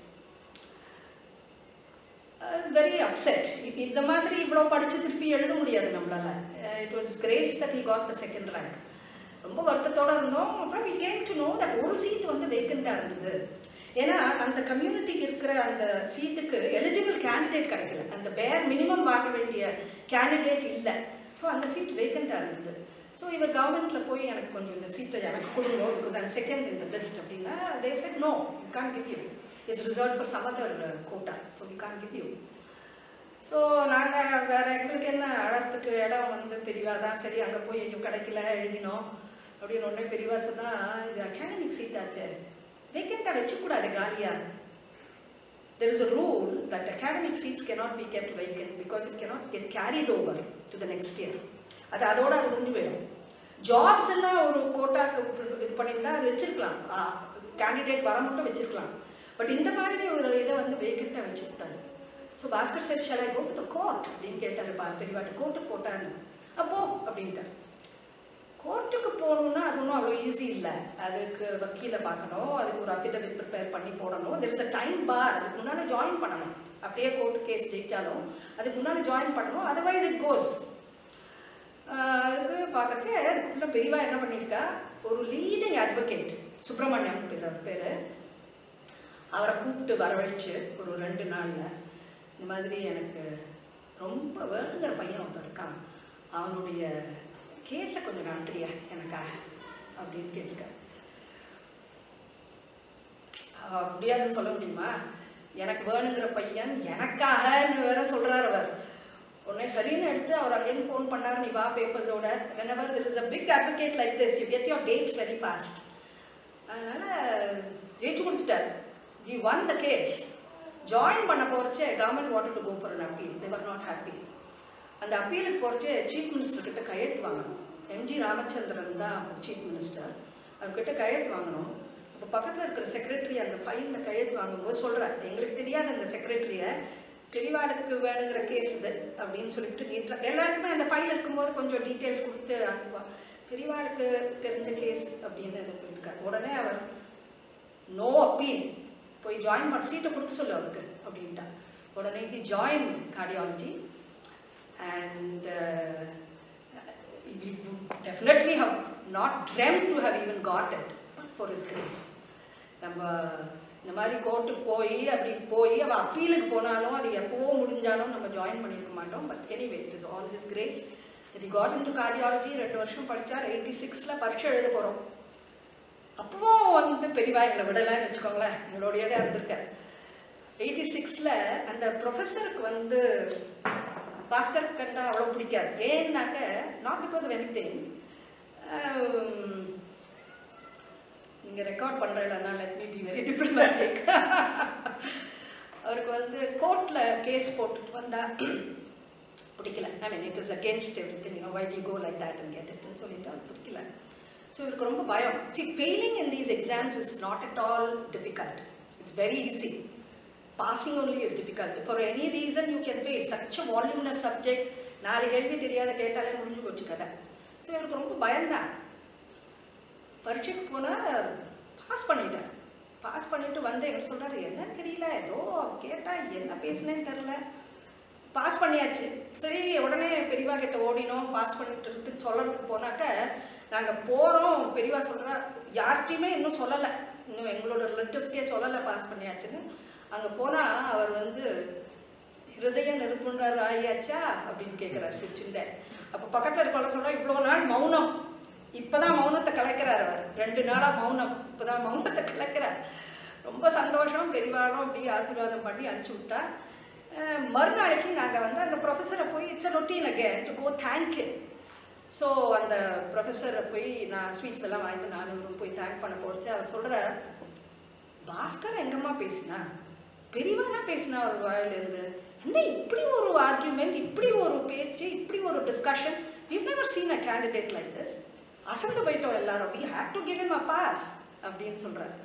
Very upset. இந்த மாதிரி இவ்வளோ படித்து திருப்பி எழுத முடியாது நம்மளால. It was grace that he got the second rank. ரொம்ப வருத்தத்தோடு இருந்தோம். அப்புறம் we came to know that ஒரு சீட் வந்து வேக்கண்டாக இருந்தது. ஏன்னா அந்த கம்யூனிட்டிக்கு இருக்கிற அந்த சீட்டுக்கு எலிஜிபிள் கேண்டிடேட் கிடைக்கல, அந்த பேர் மினிமம் வாங்க வேண்டிய கேண்டிடேட் இல்லை. ஸோ அந்த சீட் வேக்கண்டாக இருந்தது. ஸோ இவர் கவர்மெண்ட்டில் போய் எனக்கு கொஞ்சம் இந்த சீட்டை எனக்கு கொடுங்க, because I'm second in the list அப்படின்னா, they said no, you can't give you, it's reserve for some other quota, so you can't give you. So நாங்கள் வேறு எங்களுக்கு என்ன அழறதுக்கு இடம் வந்து பெரியவா தான், சரி அங்கே போய் ஐயோ கிடைக்கல எழுதினோம் அப்படின்னு ஒன்றே பெரியவாசு தான், இது அகாடமிக் சீட் ஆச்சு, வேக்கண்ட்டாக வச்சுக்கூடாது காலியாக. There is a rule that academic seats cannot be kept vacant because it cannot get carried over to the next year. அது அதோட அது முடிஞ்சு போயிடும். ஜாப்ஸ் எல்லாம் ஒரு கோட்டாக்கு இது பண்ணியிருந்தா அது வச்சிருக்கலாம், கேண்டிடேட் வர மட்டும் வச்சிருக்கலாம். பட் இந்த மாதிரி ஒரு இதை வந்து வேக்கண்ட்டாக வச்சுக்கூடாது. So Baskar sir shall I go to the court அப்படின்னு கேட்டார். பா பெரியவாட்டு கோர்ட்டுக்கு போட்டான்னு. அப்போ அப்படின்ட்டார். கோர்ட்டுக்கு போகணுன்னா அது ஒன்றும் அவ்வளோ ஈஸி இல்லை. அதுக்கு வக்கீலை பார்க்கணும், அதுக்கு ஒரு அஃபிடவிட் ப்ரிப்பேர் பண்ணி போடணும். There is a time bar, அதுக்கு முன்னாடி ஜாயின் பண்ணணும். அப்படியே கோர்ட் கேஸ் ஜெயிச்சாலும் அதுக்கு முன்னாடி ஜாயின் பண்ணணும், அதர்வைஸ் இட் கோஸ். அதுக்கு பார்க்கறது அதுக்குள்ள பெரியவா என்ன பண்ணியிருக்கா, ஒரு லீடிங் அட்வொகேட் சுப்பிரமணியம் பேர் அவர் பேர், அவரை கூப்பிட்டு வரவழைச்சு ஒரு ரெண்டு நாளில் இந்த மாதிரி எனக்கு ரொம்ப வேணுங்கிற பையன் ஒருத்தர் இருக்கான், அவனுடைய கேஸை கொஞ்சம் நடத்துறியா எனக்காக அப்படின்னு கேட்டுருக்காரு. முடியாதுன்னு சொல்ல முடியுமா? எனக்கு வேணுங்கிற பையன் எனக்காகன்னு வேற சொல்றாரு அவர். உடனே சரின்னு எடுத்து அவர் அகைன் ஃபோன் பண்ணார், நீ வா பேப்பர்ஸோட. whenever there is a big advocate like this you get your dates very fast. அதனால டேட் கொடுத்துட்டார். he won the case. Join பண்ண போறச்சே government wanted to go for an appeal. they were not happy. அந்த அப்பீலுக்கு போறச்சே chief minister கிட்ட கையெழுத்து வாங்கணும். MG Ramachandran தான் chief minister. அவர்கிட்ட கையெழுத்து வாங்கணும். இப்போ பக்கத்தில் இருக்கிற செக்ரட்டரி அந்த ஃபைலில் கையெழுத்து வாங்கும்போது சொல்கிறார், எங்களுக்கு தெரியாத அந்த செக்ரட்டரியை, பெரியவாளுக்கு வேணுங்கிற கேஸ் இது அப்படின்னு சொல்லிட்டு நீட்டாக எல்லாருக்குமே அந்த ஃபைல் இருக்கும்போது கொஞ்சம் டீட்டெயில்ஸ் கொடுத்து அனுப்புவா. பெரியவாளுக்கு தெரிஞ்ச கேஸ் அப்படின்னு அதை சொல்லியிருக்காரு. உடனே அவர் நோ அப்பீல், போய் ஜாயின் பண்ண சீட்டை கொடுக்க சொல்லு அவருக்கு அப்படின்ட்டா. உடனே he join cardiology and uh, we would definitely have not dreamt to have even got it but for his grace. நம்ம இந்த மாதிரி கோர்ட்டுக்கு போய் அப்படி போய் அவள் அப்பீலுக்கு போனாலும் அது எப்போவோ முடிஞ்சாலும் நம்ம ஜாயின் பண்ணியிருக்க மாட்டோம். But anyway it is all his grace that he got into cardiology. ரெண்டு வருஷம் படித்தார். எயிட்டி சிக்ஸில் பரீட்சை எழுத போகிறோம். அப்பவும் வந்து பெரியவா எங்களை விடலைன்னு வச்சுக்கோங்களேன், எங்களோடையே தான் இருந்திருக்கார். எயிட்டி சிக்ஸில் அந்த ப்ரொஃபஸருக்கு வந்து பாஸ்கர் கண்டா அவ்வளோ பிடிக்காது. ஏன்னாக்க not because of anything, நீங்கள் ரெக்கார்ட் பண்ணுறேன்னா let me be very diplomatic. அவருக்கு வந்து கோர்ட்டில் கேஸ் போட்டுட்டு வந்தால் பிடிக்கல. I mean it is against everything, you know why to go like that and get இட்னு சொல்லிட்டு அவர் பிடிக்கல. ஸோ இவருக்கு ரொம்ப பயம். See failing in these exams is not at all difficult, it's very easy. Passing only is difficult. For any reason you can fail. Such a voluminous subject, நாலு கேள்வி தெரியாத கேட்டாலே முடிஞ்சு போச்சு கதை. ஸோ எனக்கு ரொம்ப பயம்தான். பரீட்சைக்கு போனால் பாஸ் பண்ணிட்டேன். பாஸ் பண்ணிட்டு வந்து என்ன சொல்கிறாரு, என்ன தெரியல, ஏதோ கேட்டால் என்ன பேசுனேன்னு தெரில, பாஸ் பண்ணியாச்சு. சரி, உடனே பெரியவா கிட்ட ஓடினோம். பாஸ் பண்ணிட்டு சொல்கிறதுக்கு போனாக்க நாங்கள் போகிறோம். பெரியவா சொல்கிறா, யார்கிட்டையுமே இன்னும் சொல்லலை, இன்னும் எங்களோட ரிலேட்டிவ்ஸ்க்கே சொல்லலை பாஸ் பண்ணியாச்சுன்னு. அங்கே போனால் அவர் வந்து ஹிருதய நிருப்புணர் ஆயாச்சா அப்படின்னு கேட்குறாரு சிரிச்சுட்டேன். அப்போ பக்கத்தில் இருக்கவங்க சொல்கிறா, இவ்வளோ நாள் மௌனம், இப்போதான் மௌனத்தை கலைக்கிறார் அவர். ரெண்டு நாளாக மௌனம், இப்போதான் மௌனத்தை கலைக்கிறார். ரொம்ப சந்தோஷம். பெரியவாளும் அப்படி ஆசீர்வாதம் பண்ணி அனுப்பிச்சி விட்டா. மறுநாளைக்கு நாங்கள் வந்து அந்த ப்ரொஃபஸரை போய் it's a routine again to go thank him. So அந்த ப்ரொஃபஸரை போய் நான் ஸ்வீட்ஸ் எல்லாம் வாங்கிட்டு நானும் போய் தேங்க் பண்ண போச்சு. அவர் சொல்கிற, பாஸ்கர் எங்கம்மா பேசினா, பெரியவானா பேசினா ஒரு வாயிலேருந்து, என்ன இப்படி ஒரு ஆர்கியூமெண்ட், இப்படி ஒரு பேச்சு, இப்படி ஒரு discussion, we've never seen a candidate like this. அசந்து போயிட்டோம் எல்லாரும், we have to give him a pass அப்படின்னு சொல்கிறார்.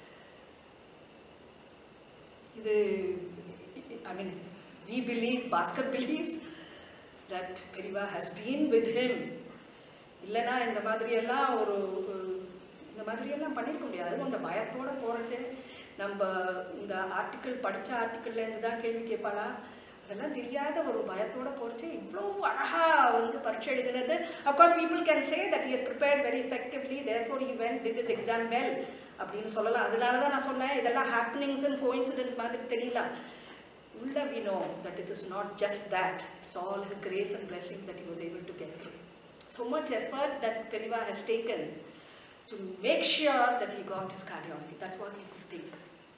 இது I mean, we believe, Bhaskar believes that Periva has been with him. இல்லைனா இந்த மாதிரியெல்லாம் ஒரு இந்த மாதிரியெல்லாம் பண்ணியிருக்க முடியாது. அந்த பயத்தோடு போகிறச்சே நம்ம இந்த ஆர்டிக்கிள் படித்த ஆர்டிக்கிள்லேருந்து தான் கேள்வி கேட்பாளா, அதெல்லாம் தெரியாத ஒரு பயத்தோடு போகிறச்சே இவ்வளோ அழகாக வந்து பரீட்சை எழுதினது. Of course people can say that he has prepared very effectively, therefore he went did his exam well அப்படின்னு சொல்லலாம். அதனால தான் நான் சொன்னேன், இதெல்லாம் ஹேப்பனிங்ஸ் அண்ட் கோஇன்சிடென்ட் மாதிரி தெரியல. Ulla, we know that it is not just that, it's all his grace and blessing that he was able to get through. So much effort that Periva has taken to make sure that he got his cardiology. That's what we could think.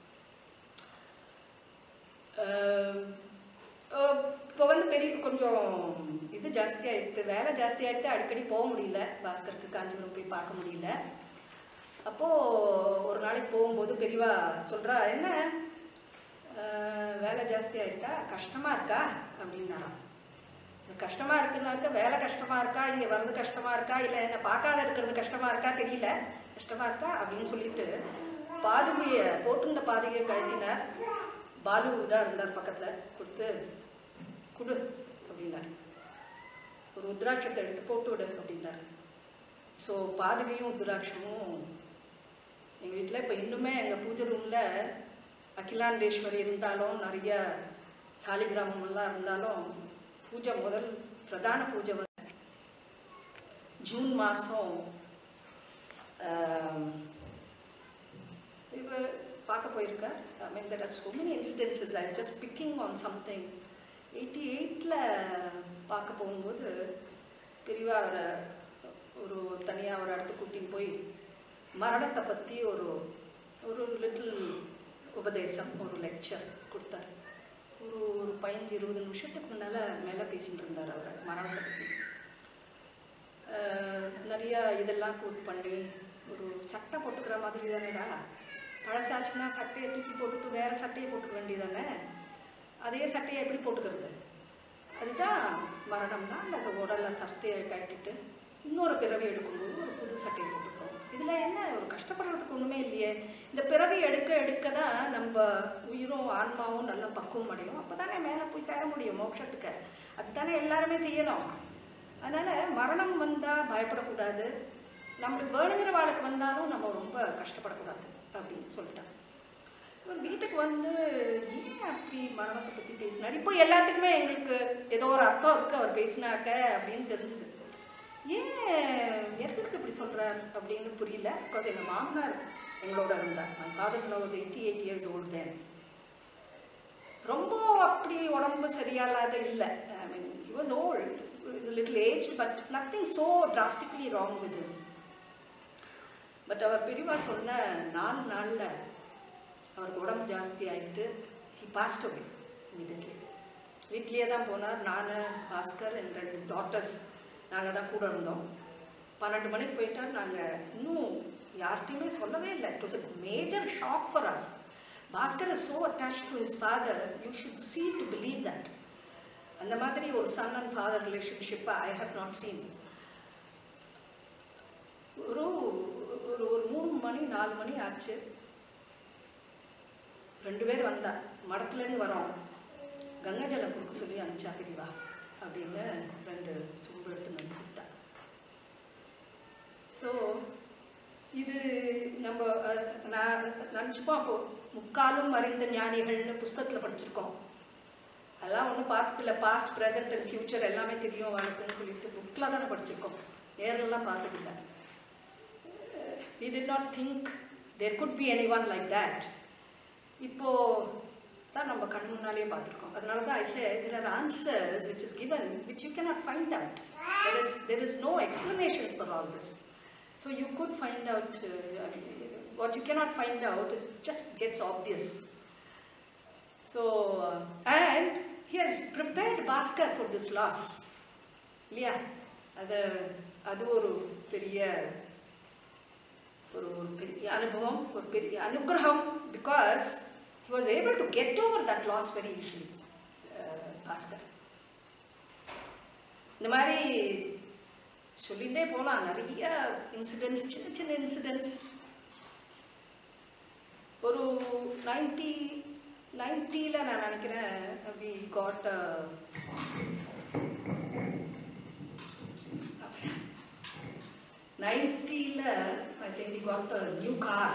இப்போ வந்து பெரிய கொஞ்சம் இது ஜாஸ்தியாக எடுத்து வேலை ஜாஸ்தியாக எடுத்து அடிக்கடி போக முடியல, பாஸ்கருக்கு காஞ்சிபுரம் போய் பார்க்க முடியல. அப்போது ஒரு நாளைக்கு போகும்போது பெரியவா சொல்கிறா, என்ன வேலை ஜாஸ்தி ஆகிட்டா, கஷ்டமாக இருக்கா அப்படின்னாராம். கஷ்டமாக இருக்குன்னாக்க வேலை கஷ்டமாக இருக்கா, இங்கே வர்றது கஷ்டமாக இருக்கா, இல்லை என்னை பார்க்காத இருக்கிறது கஷ்டமாக இருக்கா தெரியல, கஷ்டமாக இருக்கா அப்படின்னு சொல்லிட்டு பாதுகையை போட்டுருந்த பாதுகையை கழட்டினார். பாலு தான் இருந்தார் பக்கத்தில், கொடுத்து குடு அப்படின்னார். ஒரு உத்ராட்சத்தை எடுத்து போட்டு விடு அப்படின்னார். ஸோ பாதுகையும் உத்ராட்சமும் எங்கள் வீட்டில் இப்போ இன்னுமே எங்கள் பூஜை ரூமில் அகிலாண்டேஸ்வரி இருந்தாலும் நிறைய சாலிகிராமம்லாம் இருந்தாலும் பூஜை முதல் பிரதான பூஜை வந்து ஜூன் மாதம் இவர் பார்க்க போயிருக்கார். I mean there are so many incidences. I'm just picking on something. Eighty எயிட்டில் பார்க்க போகும்போது பெரியவா அவரை ஒரு தனியாக ஒரு இடத்துக்கு கூட்டின்னு போய் மரணத்தை பற்றி ஒரு ஒரு லிட்டில் உபதேசம், ஒரு லெக்சர் கொடுத்தார். ஒரு ஒரு பதினஞ்சு இருபது நிமிஷத்துக்கு முன்னால் மேலே பேசிகிட்டு இருந்தார் அவர் மரணத்தை பற்றி. நிறையா இதெல்லாம் கூட் பண்ணி ஒரு சட்டை போட்டுக்கிற மாதிரி தானேடா, பழசாச்சுன்னா சட்டையை தூக்கி போட்டுட்டு வேறு சட்டையை போட்டுக்க வேண்டியதானே, அதே சட்டையை எப்படி போட்டுக்கிறது, அதுதான் மரணம்னா அந்த உடலை சட்டையை கட்டிட்டு இன்னொரு பிறவி எடுக்கும்போது ஒரு புது சட்டையை போட்டுக்கிறோம். இதில் என்ன ஒரு கஷ்டப்படுறதுக்கு ஒன்றுமே இல்லையே, இந்த பிறவி எடுக்க எடுக்க தான் நம்ம உயிரும் ஆன்மாவும் நல்ல பக்குவம் அடையும், அப்போ தானே மேலே போய் சேர முடியும் மோட்சத்துக்கு, அதுதானே எல்லாருமே செய்யணும். அதனால் மரணம் வந்தால் பயப்படக்கூடாது, நம்மளுக்கு வேணுங்கிற வாழ்க்கை வந்தாலும் நம்ம ரொம்ப கஷ்டப்படக்கூடாது அப்படின்னு சொல்லிட்டாங்க. ஒரு வீட்டுக்கு வந்து ஏன் அப்படி மரணத்தை பற்றி பேசினார், இப்போ எல்லாத்துக்குமே எங்களுக்கு ஏதோ ஒரு அர்த்தம் இருக்குது அவர் பேசினாக்க அப்படின்னு தெரிஞ்சுது. ஏன் எதுக்கு இப்படி சொல்கிறார் அப்படின்னு புரியல. பிகாஸ் எங்கள் மாமனார் எங்களோட இருந்தார். My father in law was eighty eight years old then. ரொம்ப அப்படி உடம்பு சரியால்லாத இல்லை. I mean he was old, little aged, but nothing so drastically wrong with him. But அவர் பெரியவா சொன்ன நாலு நாளில் அவருக்கு உடம்பு ஜாஸ்தி ஆகிட்டு ஹி பாஸ்ட் அவே இமீடியட்லி. வீட்லேயே தான் போனார். நான், பாஸ்கர், என் ரெண்டு டாட்டர்ஸ் நாங்கள் தான் கூட இருந்தோம். பன்னெண்டு மணிக்கு போயிட்டால் நாங்கள் இன்னும் யார்கிட்டையுமே சொல்லவே இல்லை. It was a major shock for us. Bhaskar is so attach to his father, you should see to believe that. அந்த மாதிரி ஒரு சன் அண்ட் ஃபாதர் ரிலேஷன்ஷிப்பை ஐ ஹவ் நாட் சீன். ஒரு ஒரு ஒரு மூணு மணி நாலு மணி ஆச்சு. ரெண்டு பேர் வந்தா, மடத்துலேருந்து வரோம், கங்கை ஜலம் கொடுக்க சொல்லி அனுப்பிச்சா பெரியவா அப்படின்னு ரெண்டு சொம்பு எடுத்து நான் கொடுத்தா. ஸோ இது நம்ம நான் நினச்சிப்போம் அப்போ முக்காலும் மறைந்த ஞானிகள்னு புஸ்தகத்தில் படிச்சிருக்கோம். அதெல்லாம் ஒன்றும் பார்த்ததில்ல. பாஸ்ட் ப்ரெசன்ட் அண்ட் ஃபியூச்சர் எல்லாமே தெரியும் வாழ்க்கைன்னு சொல்லிட்டு புக்கில் தானே படிச்சிருக்கோம், நேரிலலாம் பார்த்ததில்ல. we did not think there could be anyone like that. இப்போ தான் நம்ம கண் முன்னாலே பார்த்துருக்கோம். அதனால தான் I say there are answers which is given which you cannot find out. There is there is no explanations for all this. So you could find out, uh, I mean, what you cannot find out is just gets obvious. So uh, and he has prepared Bhaskar for this loss. இல்லையா? அது அது ஒரு பெரிய ஒரு பெரிய அனுபவம், ஒரு பெரிய அனுகிரகம். Because he was able to get over that loss very easily, uh, Bhaskar. இந்த மாதிரி சொல்லிட்டே போகலாம். நிறைய இன்சிடென்ட்ஸ், சின்ன சின்ன இன்சிடென்ட்ஸ். ஒரு நைன்டி நைன்ட்டியில் நான் நினைக்கிறேன் we got a நைன்ட்டியில் I think we got a new car.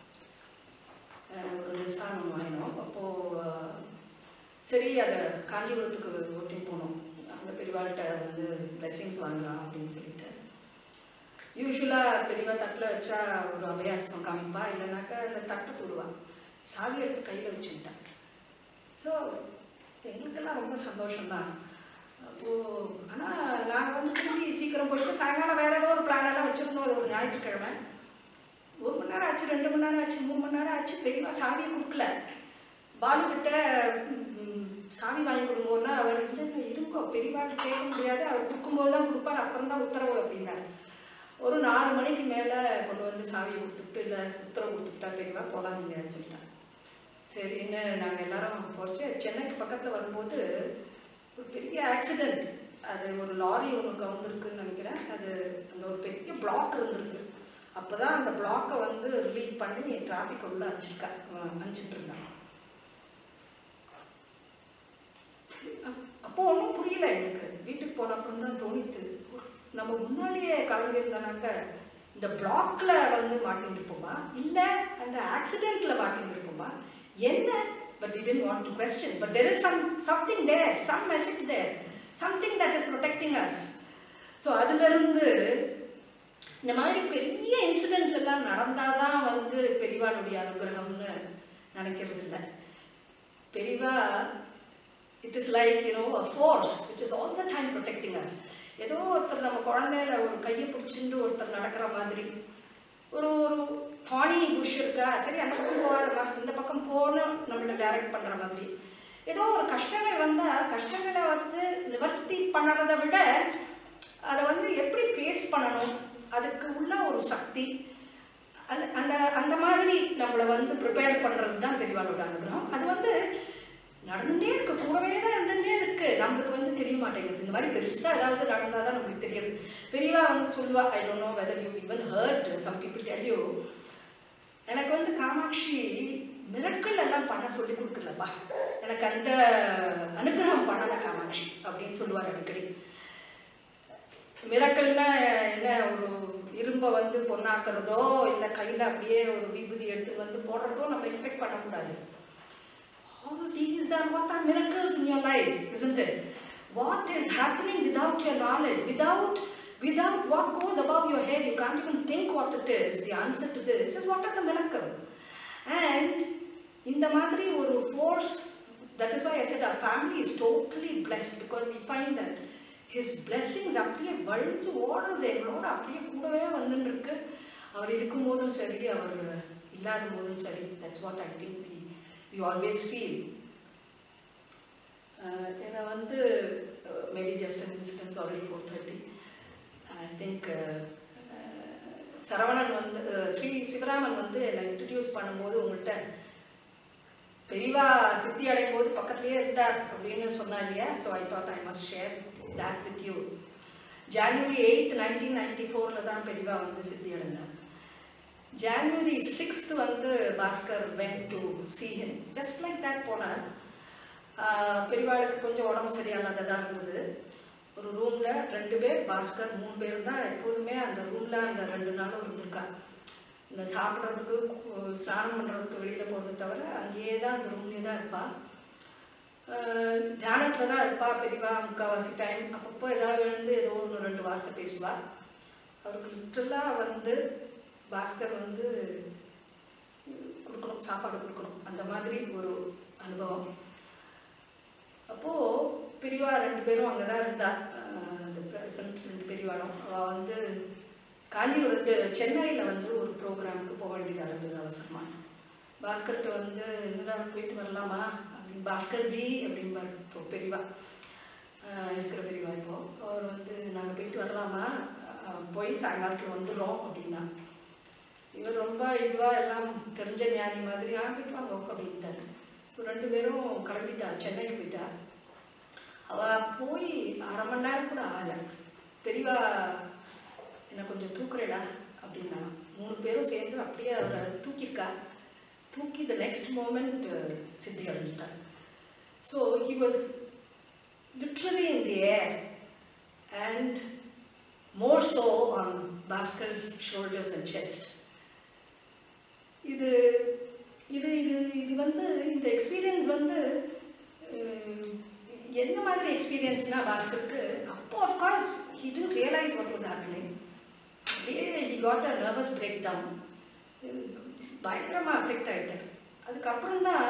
ஒரு நிசான் வாங்கினோம். அப்போது சரி அதை காஞ்சிபுரத்துக்கு ஓட்டின்னு போனோம். அந்த பெரியவாள்கிட்ட வந்து பிளெஸிங்ஸ் வாங்கலாம் அப்படின்னு சொல்லிட்டு. யூஸ்வலாக பெரியவா தட்டில் வச்சா ஒரு அபயாசம் காமிப்பா, இல்லைனாக்கா அந்த தட்டை தூடுவா. சாவி எடுத்து கையில் வச்சுக்கிட்டேன். ஸோ எங்களுக்கெல்லாம் ரொம்ப சந்தோஷம்தான். அப்போது ஆனால் நாங்கள் வந்து திரும்பி சீக்கிரம் போயிட்டு சாயங்காலம் வேறு ஏதோ ஒரு பிளானெல்லாம் வச்சுருந்தோம். அது ஒரு ஞாயிற்றுக்கிழமை. ஒரு மணி நேரம் ஆச்சு, ரெண்டு மணி நேரம் ஆச்சு, மூணு மணி நேரம் ஆச்சு. பெரியவா சாவியை கொடுக்கல. பாலுக்கிட்ட சாவி வாங்கி கொடுங்கோன்னா அவர் இல்லை இருக்கோ, பெரியவாட்டு கேட்க முடியாது, அவர் கொடுக்கும்போது தான் கொடுப்பார், அப்புறம் தான் உத்தரவு அப்படின்னாரு. ஒரு நாலு மணிக்கு மேலே கொண்டு வந்து சாவியை கொடுத்துட்டு இல்லை உத்தரவு கொடுத்துட்டா பெரியவா போகலாம் நீங்கன்னு சொல்லிட்டாங்க. சரின்னு நாங்கள் எல்லாரும் போச்சு. சென்னைக்கு பக்கத்தில் வரும்போது ஒரு பெரிய ஆக்சிடெண்ட். அது ஒரு லாரி ஒன்று கவுந்துருக்குன்னு நினைக்கிறேன். அது அந்த ஒரு பெரிய பிளாக் இருந்திருக்கு. அப்போ தான் அந்த பிளாக்கை வந்து ரிலீவ் பண்ணி டிராஃபிக் உள்ள அனுப்பிச்சிருக்கா அனுப்பிச்சிட்டு இருந்தாங்க. அப்போ ஒன்றும் புரியல எனக்கு. வீட்டுக்கு போன அப்புறம் தான் தோணித்து, நம்ம முன்னாடியே கிளம்பியிருந்தோனாக்க இந்த பிளாக்ல வந்து மாட்டிட்டு இருப்போமா, இல்லை அந்த ஆக்சிடென்ட்ல மாட்டிட்டு இருப்போமா, என்ன? But we didn't want to question. But there is some something there, some message there, something that is protecting us. So அதிலிருந்து இந்த மாதிரி பெரிய இன்சிடென்ட்ஸ் எல்லாம் நடந்தாதான் வந்து பெரியவாளுடைய அனுகிரகம்னு நினைக்கிறது இல்லை. Periyava it is like you know a force which is all the time protecting us. ஏதோ ஒருத்தர் நம்ம குழந்தையில ஒரு கையை பிடிச்சிட்டு ஒருத்தர் நடக்கிற மாதிரி, ஒரு ஒரு தானி புஷ் இருக்கா, சரி அந்த பக்கம் போகாதமா இந்த பக்கம் போகணும் நம்மளை டைரக்ட் பண்ணுற மாதிரி. ஏதோ ஒரு கஷ்டங்கள் வந்தால் கஷ்டங்களை வந்து நிவர்த்தி பண்ணுறதை விட அதை வந்து எப்படி ஃபேஸ் பண்ணணும், அதுக்கு உள்ள ஒரு சக்தி, அது அந்த அந்த மாதிரி நம்மளை வந்து ப்ரிப்பேர் பண்ணுறது தான் பெரியவாளோட அனுகிரகம். அது வந்து நடந்துகிட்டே இருக்கு, கூடவே தான் இருந்துகிட்டே இருக்கு. நம்மளுக்கு வந்து தெரிய மாட்டேங்குது. இந்த மாதிரி பெருசாக ஏதாவது நடந்தால் தான் நம்மளுக்கு தெரியுது. பெரியவா வந்து சொல்லுவா, I don't know whether you even heard some people tell you, எனக்கு வந்து காமாட்சி மிரக்கல் எல்லாம் பண்ண சொல்லி கொடுக்கலப்பா, எனக்கு அந்த அனுகிரகம் பண்ணலை காமாட்சி அப்படின்னு சொல்லுவார் அடிக்கடி. மிரக்கல்னா என்ன, ஒரு இரும்பை வந்து பொண்ணாக்குறதோ இல்லை கையில் அப்படியே ஒரு விபூதி எடுத்து வந்து போடுறதோ நம்ம எக்ஸ்பெக்ட் பண்ணக்கூடாது. All these are what are miracles in your life, isn't it? What is happening without your knowledge, without without what goes above your head, you can't even think what it is. The answer to this is what is a miracle. And in the madri oru force, that is why I said our family is totally blessed, because we find that his blessings அப்படியே வழுத்து ஓடுறது எங்களோட அப்படியே கூடவே வந்துட்டு இருக்கு. அவர் இருக்கும் போதும் சரி, அவர் இல்லாத போதும் சரி. That's what I think we, we always feel. ஏன்னா வந்து maybe just an incident, already four thirty. I think Saravanan வந்து ஸ்ரீ சிவராமன் வந்து என்னை இன்ட்ரடியூஸ் பண்ணும்போது உங்கள்கிட்ட பெரியவா சித்தி அடையும் போது பக்கத்துலேயே இருந்தார் அப்படின்னு சொன்னா இல்லையா. So I thought I must share that with you. January eighth nineteen ninety-four ல தான் பெரியவா வந்து சித்தி அடைந்தார். January sixth வந்து Bhaskar went to see him. Just like that போனார். பெரியவாளுக்கு கொஞ்சம் உடம்பு சரியானதாக இருந்தது. ஒரு ரூமில் ரெண்டு பேர், பாஸ்கர் மூணு பேர் தான் எப்போதுமே அந்த ரூமில் அந்த ரெண்டு நாளும் இருந்திருக்கா. இந்த சாப்பிட்றதுக்கு ஸ்நானம் பண்ணுறதுக்கு வெளியில் போகிறத தவிர அங்கேயே தான் அந்த ரூம்லேயே தான் இருப்பாள். தியானத்தில் தான் இருப்பாள் பெரியவா முக்கால்வாசி டைம். அப்பப்போ ஏதாவது எழுந்து ஏதோ ஒன்று ரெண்டு வார்த்தை பேசுவாள். அவருக்கு லிட்டரலாக வந்து பாஸ்கர் வந்து கொடுக்கணும், சாப்பாடு கொடுக்கணும், அந்த மாதிரி ஒரு அனுபவம். அப்போது பெரியவா ரெண்டு பேரும் அங்கே தான் இருந்தா, அந்த ப்ரெசன்ட் ரெண்டு பெரியவாளும். அவள் வந்து காஞ்சிபுரத்து சென்னையில் வந்து ஒரு ப்ரோக்ராமுக்கு போக வேண்டியதாக இருந்தது அவசரமாக. பாஸ்கர்கிட்ட வந்து என்னடா போயிட்டு வரலாமா அப்படின்னு, பாஸ்கர்ஜி அப்படின்பார் இப்போ பெரியவா இருக்கிற பெரியவா. இப்போது அவர் வந்து நாங்கள் போயிட்டு வரலாமா, போய் சாயங்காலத்தில் வந்துடுறோம் அப்படின்னா. இவர் ரொம்ப இதுவாக எல்லாம் தெரிஞ்ச ஞானி மாதிரி ஆ போயிட்டு வாங்க அப்படின்ட்டார். ஸோ ரெண்டு பேரும் கிளம்பிட்டா, சென்னைக்கு போயிட்டா. அவள் போய் அரை மணி நேரம் கூட ஆகலை. பெரியவா என்னை கொஞ்சம் தூக்குறேடா அப்படின்னா. மூணு பேரும் சேர்ந்து அப்படியே அவரை தூக்கியிருக்கா. தூக்கி த நெக்ஸ்ட் மூமெண்ட் சித்தி அடைஞ்சிட்டார். So he was literally in the air and more so on Bhaskar's shoulders and chest. இது இது இது இது வந்து இந்த எக்ஸ்பீரியன்ஸ் வந்து என்ன மாதிரி எக்ஸ்பீரியன்ஸ்னா பாஸ்கருக்கு அப்போ of course he didn't realize what was happening. he got a nervous breakdown. பயங்கரமாக அஃபெக்ட் ஆகிட்டார். அதுக்கப்புறம் தான்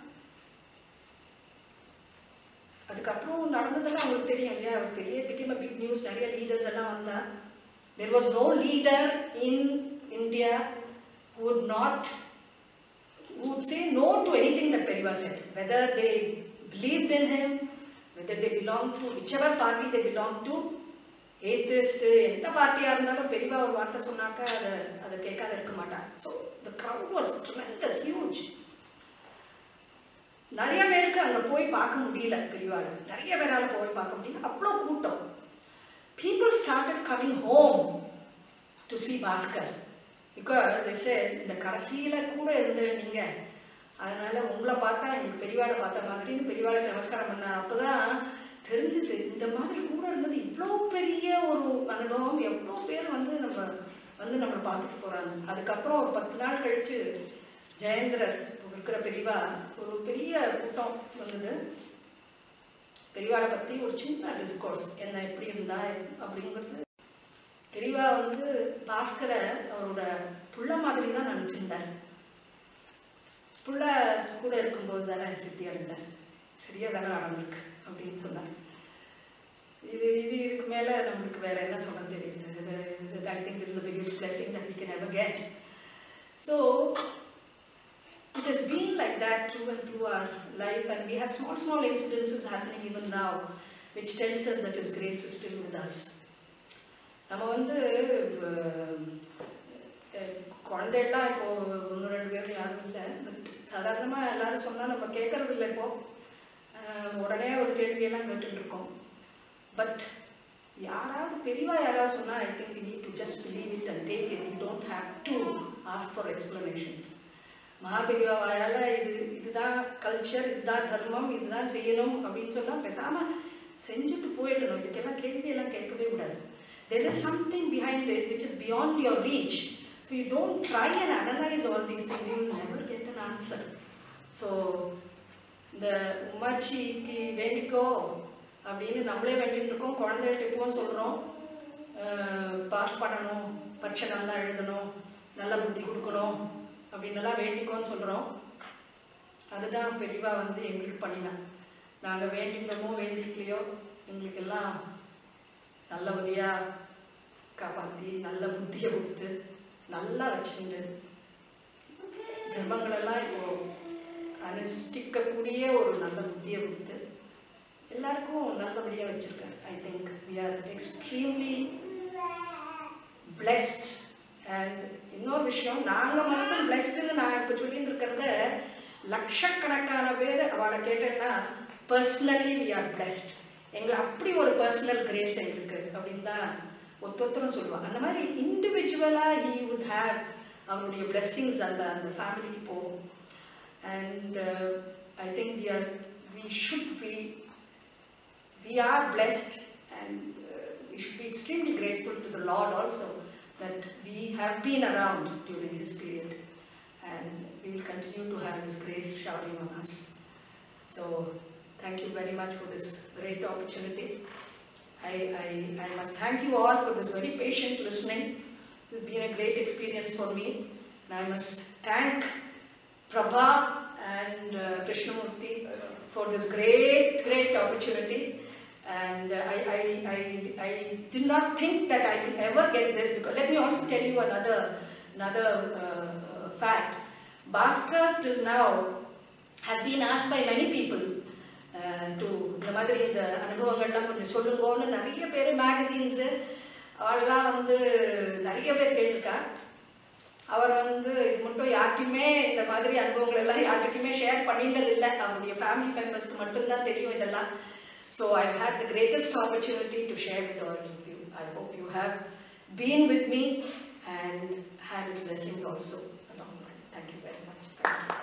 அதுக்கப்புறம் நடந்ததெல்லாம் அவங்களுக்கு தெரியும் இல்லையா. அவர் பெரிய பிகேம் அ பிக் நியூஸ், நிறைய லீடர்ஸ் எல்லாம் வந்தா. There was no leader in India who would not who would say no to anything that Periva said, whether they believed in him, whether they belonged to whichever party they belonged to, atheist எந்த பார்ட்டியாக இருந்தாலும் பெரியவா ஒரு வார்த்தை சொன்னாக்க அதை அதை கேட்காத இருக்க மாட்டாங்க. So the crowd was tremendous, huge. நிறைய பேருக்கு அங்கே போய் பார்க்க முடியல பெரியவாள், நிறைய பேரால் போய் பார்க்க முடியல, அவ்வளோ கூட்டம். people started coming home to see Bhaskar because they said இந்த கடைசியில் கூட இருந்து நீங்கள், அதனால உங்களை பார்த்தா எனக்கு பெரியவாளை பார்த்த மாதிரின்னு பெரியவாளுக்கு நமஸ்காரம் பண்ணார். அப்போ தான் தெரிஞ்சுது இந்த மாதிரி கூட இருந்தது இவ்வளோ பெரிய ஒரு அனுபவம். எவ்வளோ பேர் வந்து நம்ம வந்து நம்மளை பார்த்துட்டு போகிறாங்க. அதுக்கப்புறம் ஒரு பத்து நாள் கழித்து ஜெயேந்திரர் இருக்கிற பெரியவா ஒரு பெரிய கூட்டம் வந்தது. பெரியவாளை பற்றி ஒரு சின்ன டிஸ்கோர்ஸ், என்ன எப்படி இருந்தா அப்படிங்கிறது. பெரியவா வந்து பாஸ்கரை அவரோட புள்ள மாதிரி தான் நினச்சிருந்தார். புள்ள கூட இருக்கும்போது தானே சித்தி அடைந்தார், சரியா தானே நடந்திருக்கு அப்படின்னு சொன்னார். இது இது இதுக்கு மேலே நம்மளுக்கு வேற என்ன சொல்ல தெரியுது. I think this is the biggest blessing that we can ever get. So it has been like that through and through our life, and we have small small incidences happening even now which tells us that His grace is still with us. நம்ம வந்து குழந்தைலாம் இப்போ ஒன்று ரெண்டு பேர் யாரும் இல்லை, but சாதாரணமாக எல்லாரும் சொன்னால் நம்ம கேட்கறது இல்லை. இப்போது உடனே ஒரு கேள்வியெல்லாம் கேட்டுருக்கோம். பட் யாராவது பெரியவா யாராவது சொன்னால் I think we need to just believe it and take it. You don't have to ask for explanations. Mahaperiyava வாயால் இது இதுதான் கல்ச்சர், இதுதான் தர்மம், இதுதான் செய்யணும் அப்படின்னு சொன்னால் பேசாமல் செஞ்சுட்டு போயிடணும். இதுக்கெல்லாம் கேள்வியெல்லாம் கேட்கவே கூடாது. There is something behind it which is beyond your reach. So you don't try and analyze all these things, you will never get an answer. So இந்த உமாச்சிக்கு வேண்டிக்கோ அப்படின்னு நம்மளே வேண்டிட்டு இருக்கோம். குழந்தைகிட்ட எப்பவும் சொல்கிறோம் பாஸ் பண்ணணும், பரீட்சை நல்லா எழுதணும், நல்ல புத்தி கொடுக்கணும் அப்படின்னெல்லாம் வேண்டிக்கோன்னு சொல்கிறோம். அதுதான் பெரியவா வந்து எங்களுக்கு பண்ணினேன். நாங்கள் வேண்டிட்டோமோ வேண்டிக்கலையோ எங்களுக்கெல்லாம் நல்லபடியாக காப்பாற்றி நல்ல புத்தியை கொடுத்து நல்லா வச்சுட்டு தர்மங்களெல்லாம் இப்போது அனுஷ்டிக்கக்கூடிய ஒரு நல்ல புத்தியை கொடுத்து எல்லாருக்கும் நல்லபடியாக வச்சுருக்காரு. I think we are extremely blessed. And இன்னொரு விஷயம், நாங்கள் மட்டும் பிளெஸ்டுன்னு நான் இப்போ சொல்லிட்டு இருக்கிறத லட்சக்கணக்கான பேர் அவளை கேட்டேன்னா பர்சனலி வி ஆர் பிளெஸ்ட். எங்களை அப்படி ஒரு பர்சனல் கிரேஸ் எங்களுக்கு அப்படின்னு தான் ஒத்தொத்தரும் சொல்லுவாங்க. அந்த மாதிரி இண்டிவிஜுவலாக ஹீ வுட் ஹேவ் அவருடைய பிளெஸ்ஸிங்ஸ் அந்த அந்த ஃபேமிலிக்கு போகும். And I think we are we should be we are blessed and we should be extremely grateful to the lord also that we have been around during this period, and we will continue to have His grace showering on us. So, thank you very much for this great opportunity. I, I, I must thank you all for this very patient listening. This has been a great experience for me. And I must thank Prabha and uh, Krishnamurti for this great, great opportunity. And uh, I, I, I, I did not think that I would ever get this, because let me also tell you another, another uh, uh, fact. Bhaskar till now has been asked by many people uh, to இந்த மாதிரி இந்த அனுபவங்கள்லாம் கொஞ்சம் சொல்லுங்கன்னு நிறைய பேர் magazines அவெல்லாம் வந்து நிறைய பேர் கேட்டிருக்கா. அவர் வந்து இது மட்டும் யார்கிட்டையுமே இந்த மாதிரி அனுபவங்கள் எல்லாம் யார்கிட்டையுமே ஷேர் பண்ணிட்டது இல்லை. அவருடைய ஃபேமிலி மெம்பர்ஸ்க்கு மட்டும்தான் தெரியும் இதெல்லாம். So I've had the greatest opportunity to share with all of you. I hope you have been with me and had His blessings also along the way. Thank you very much. Thank you.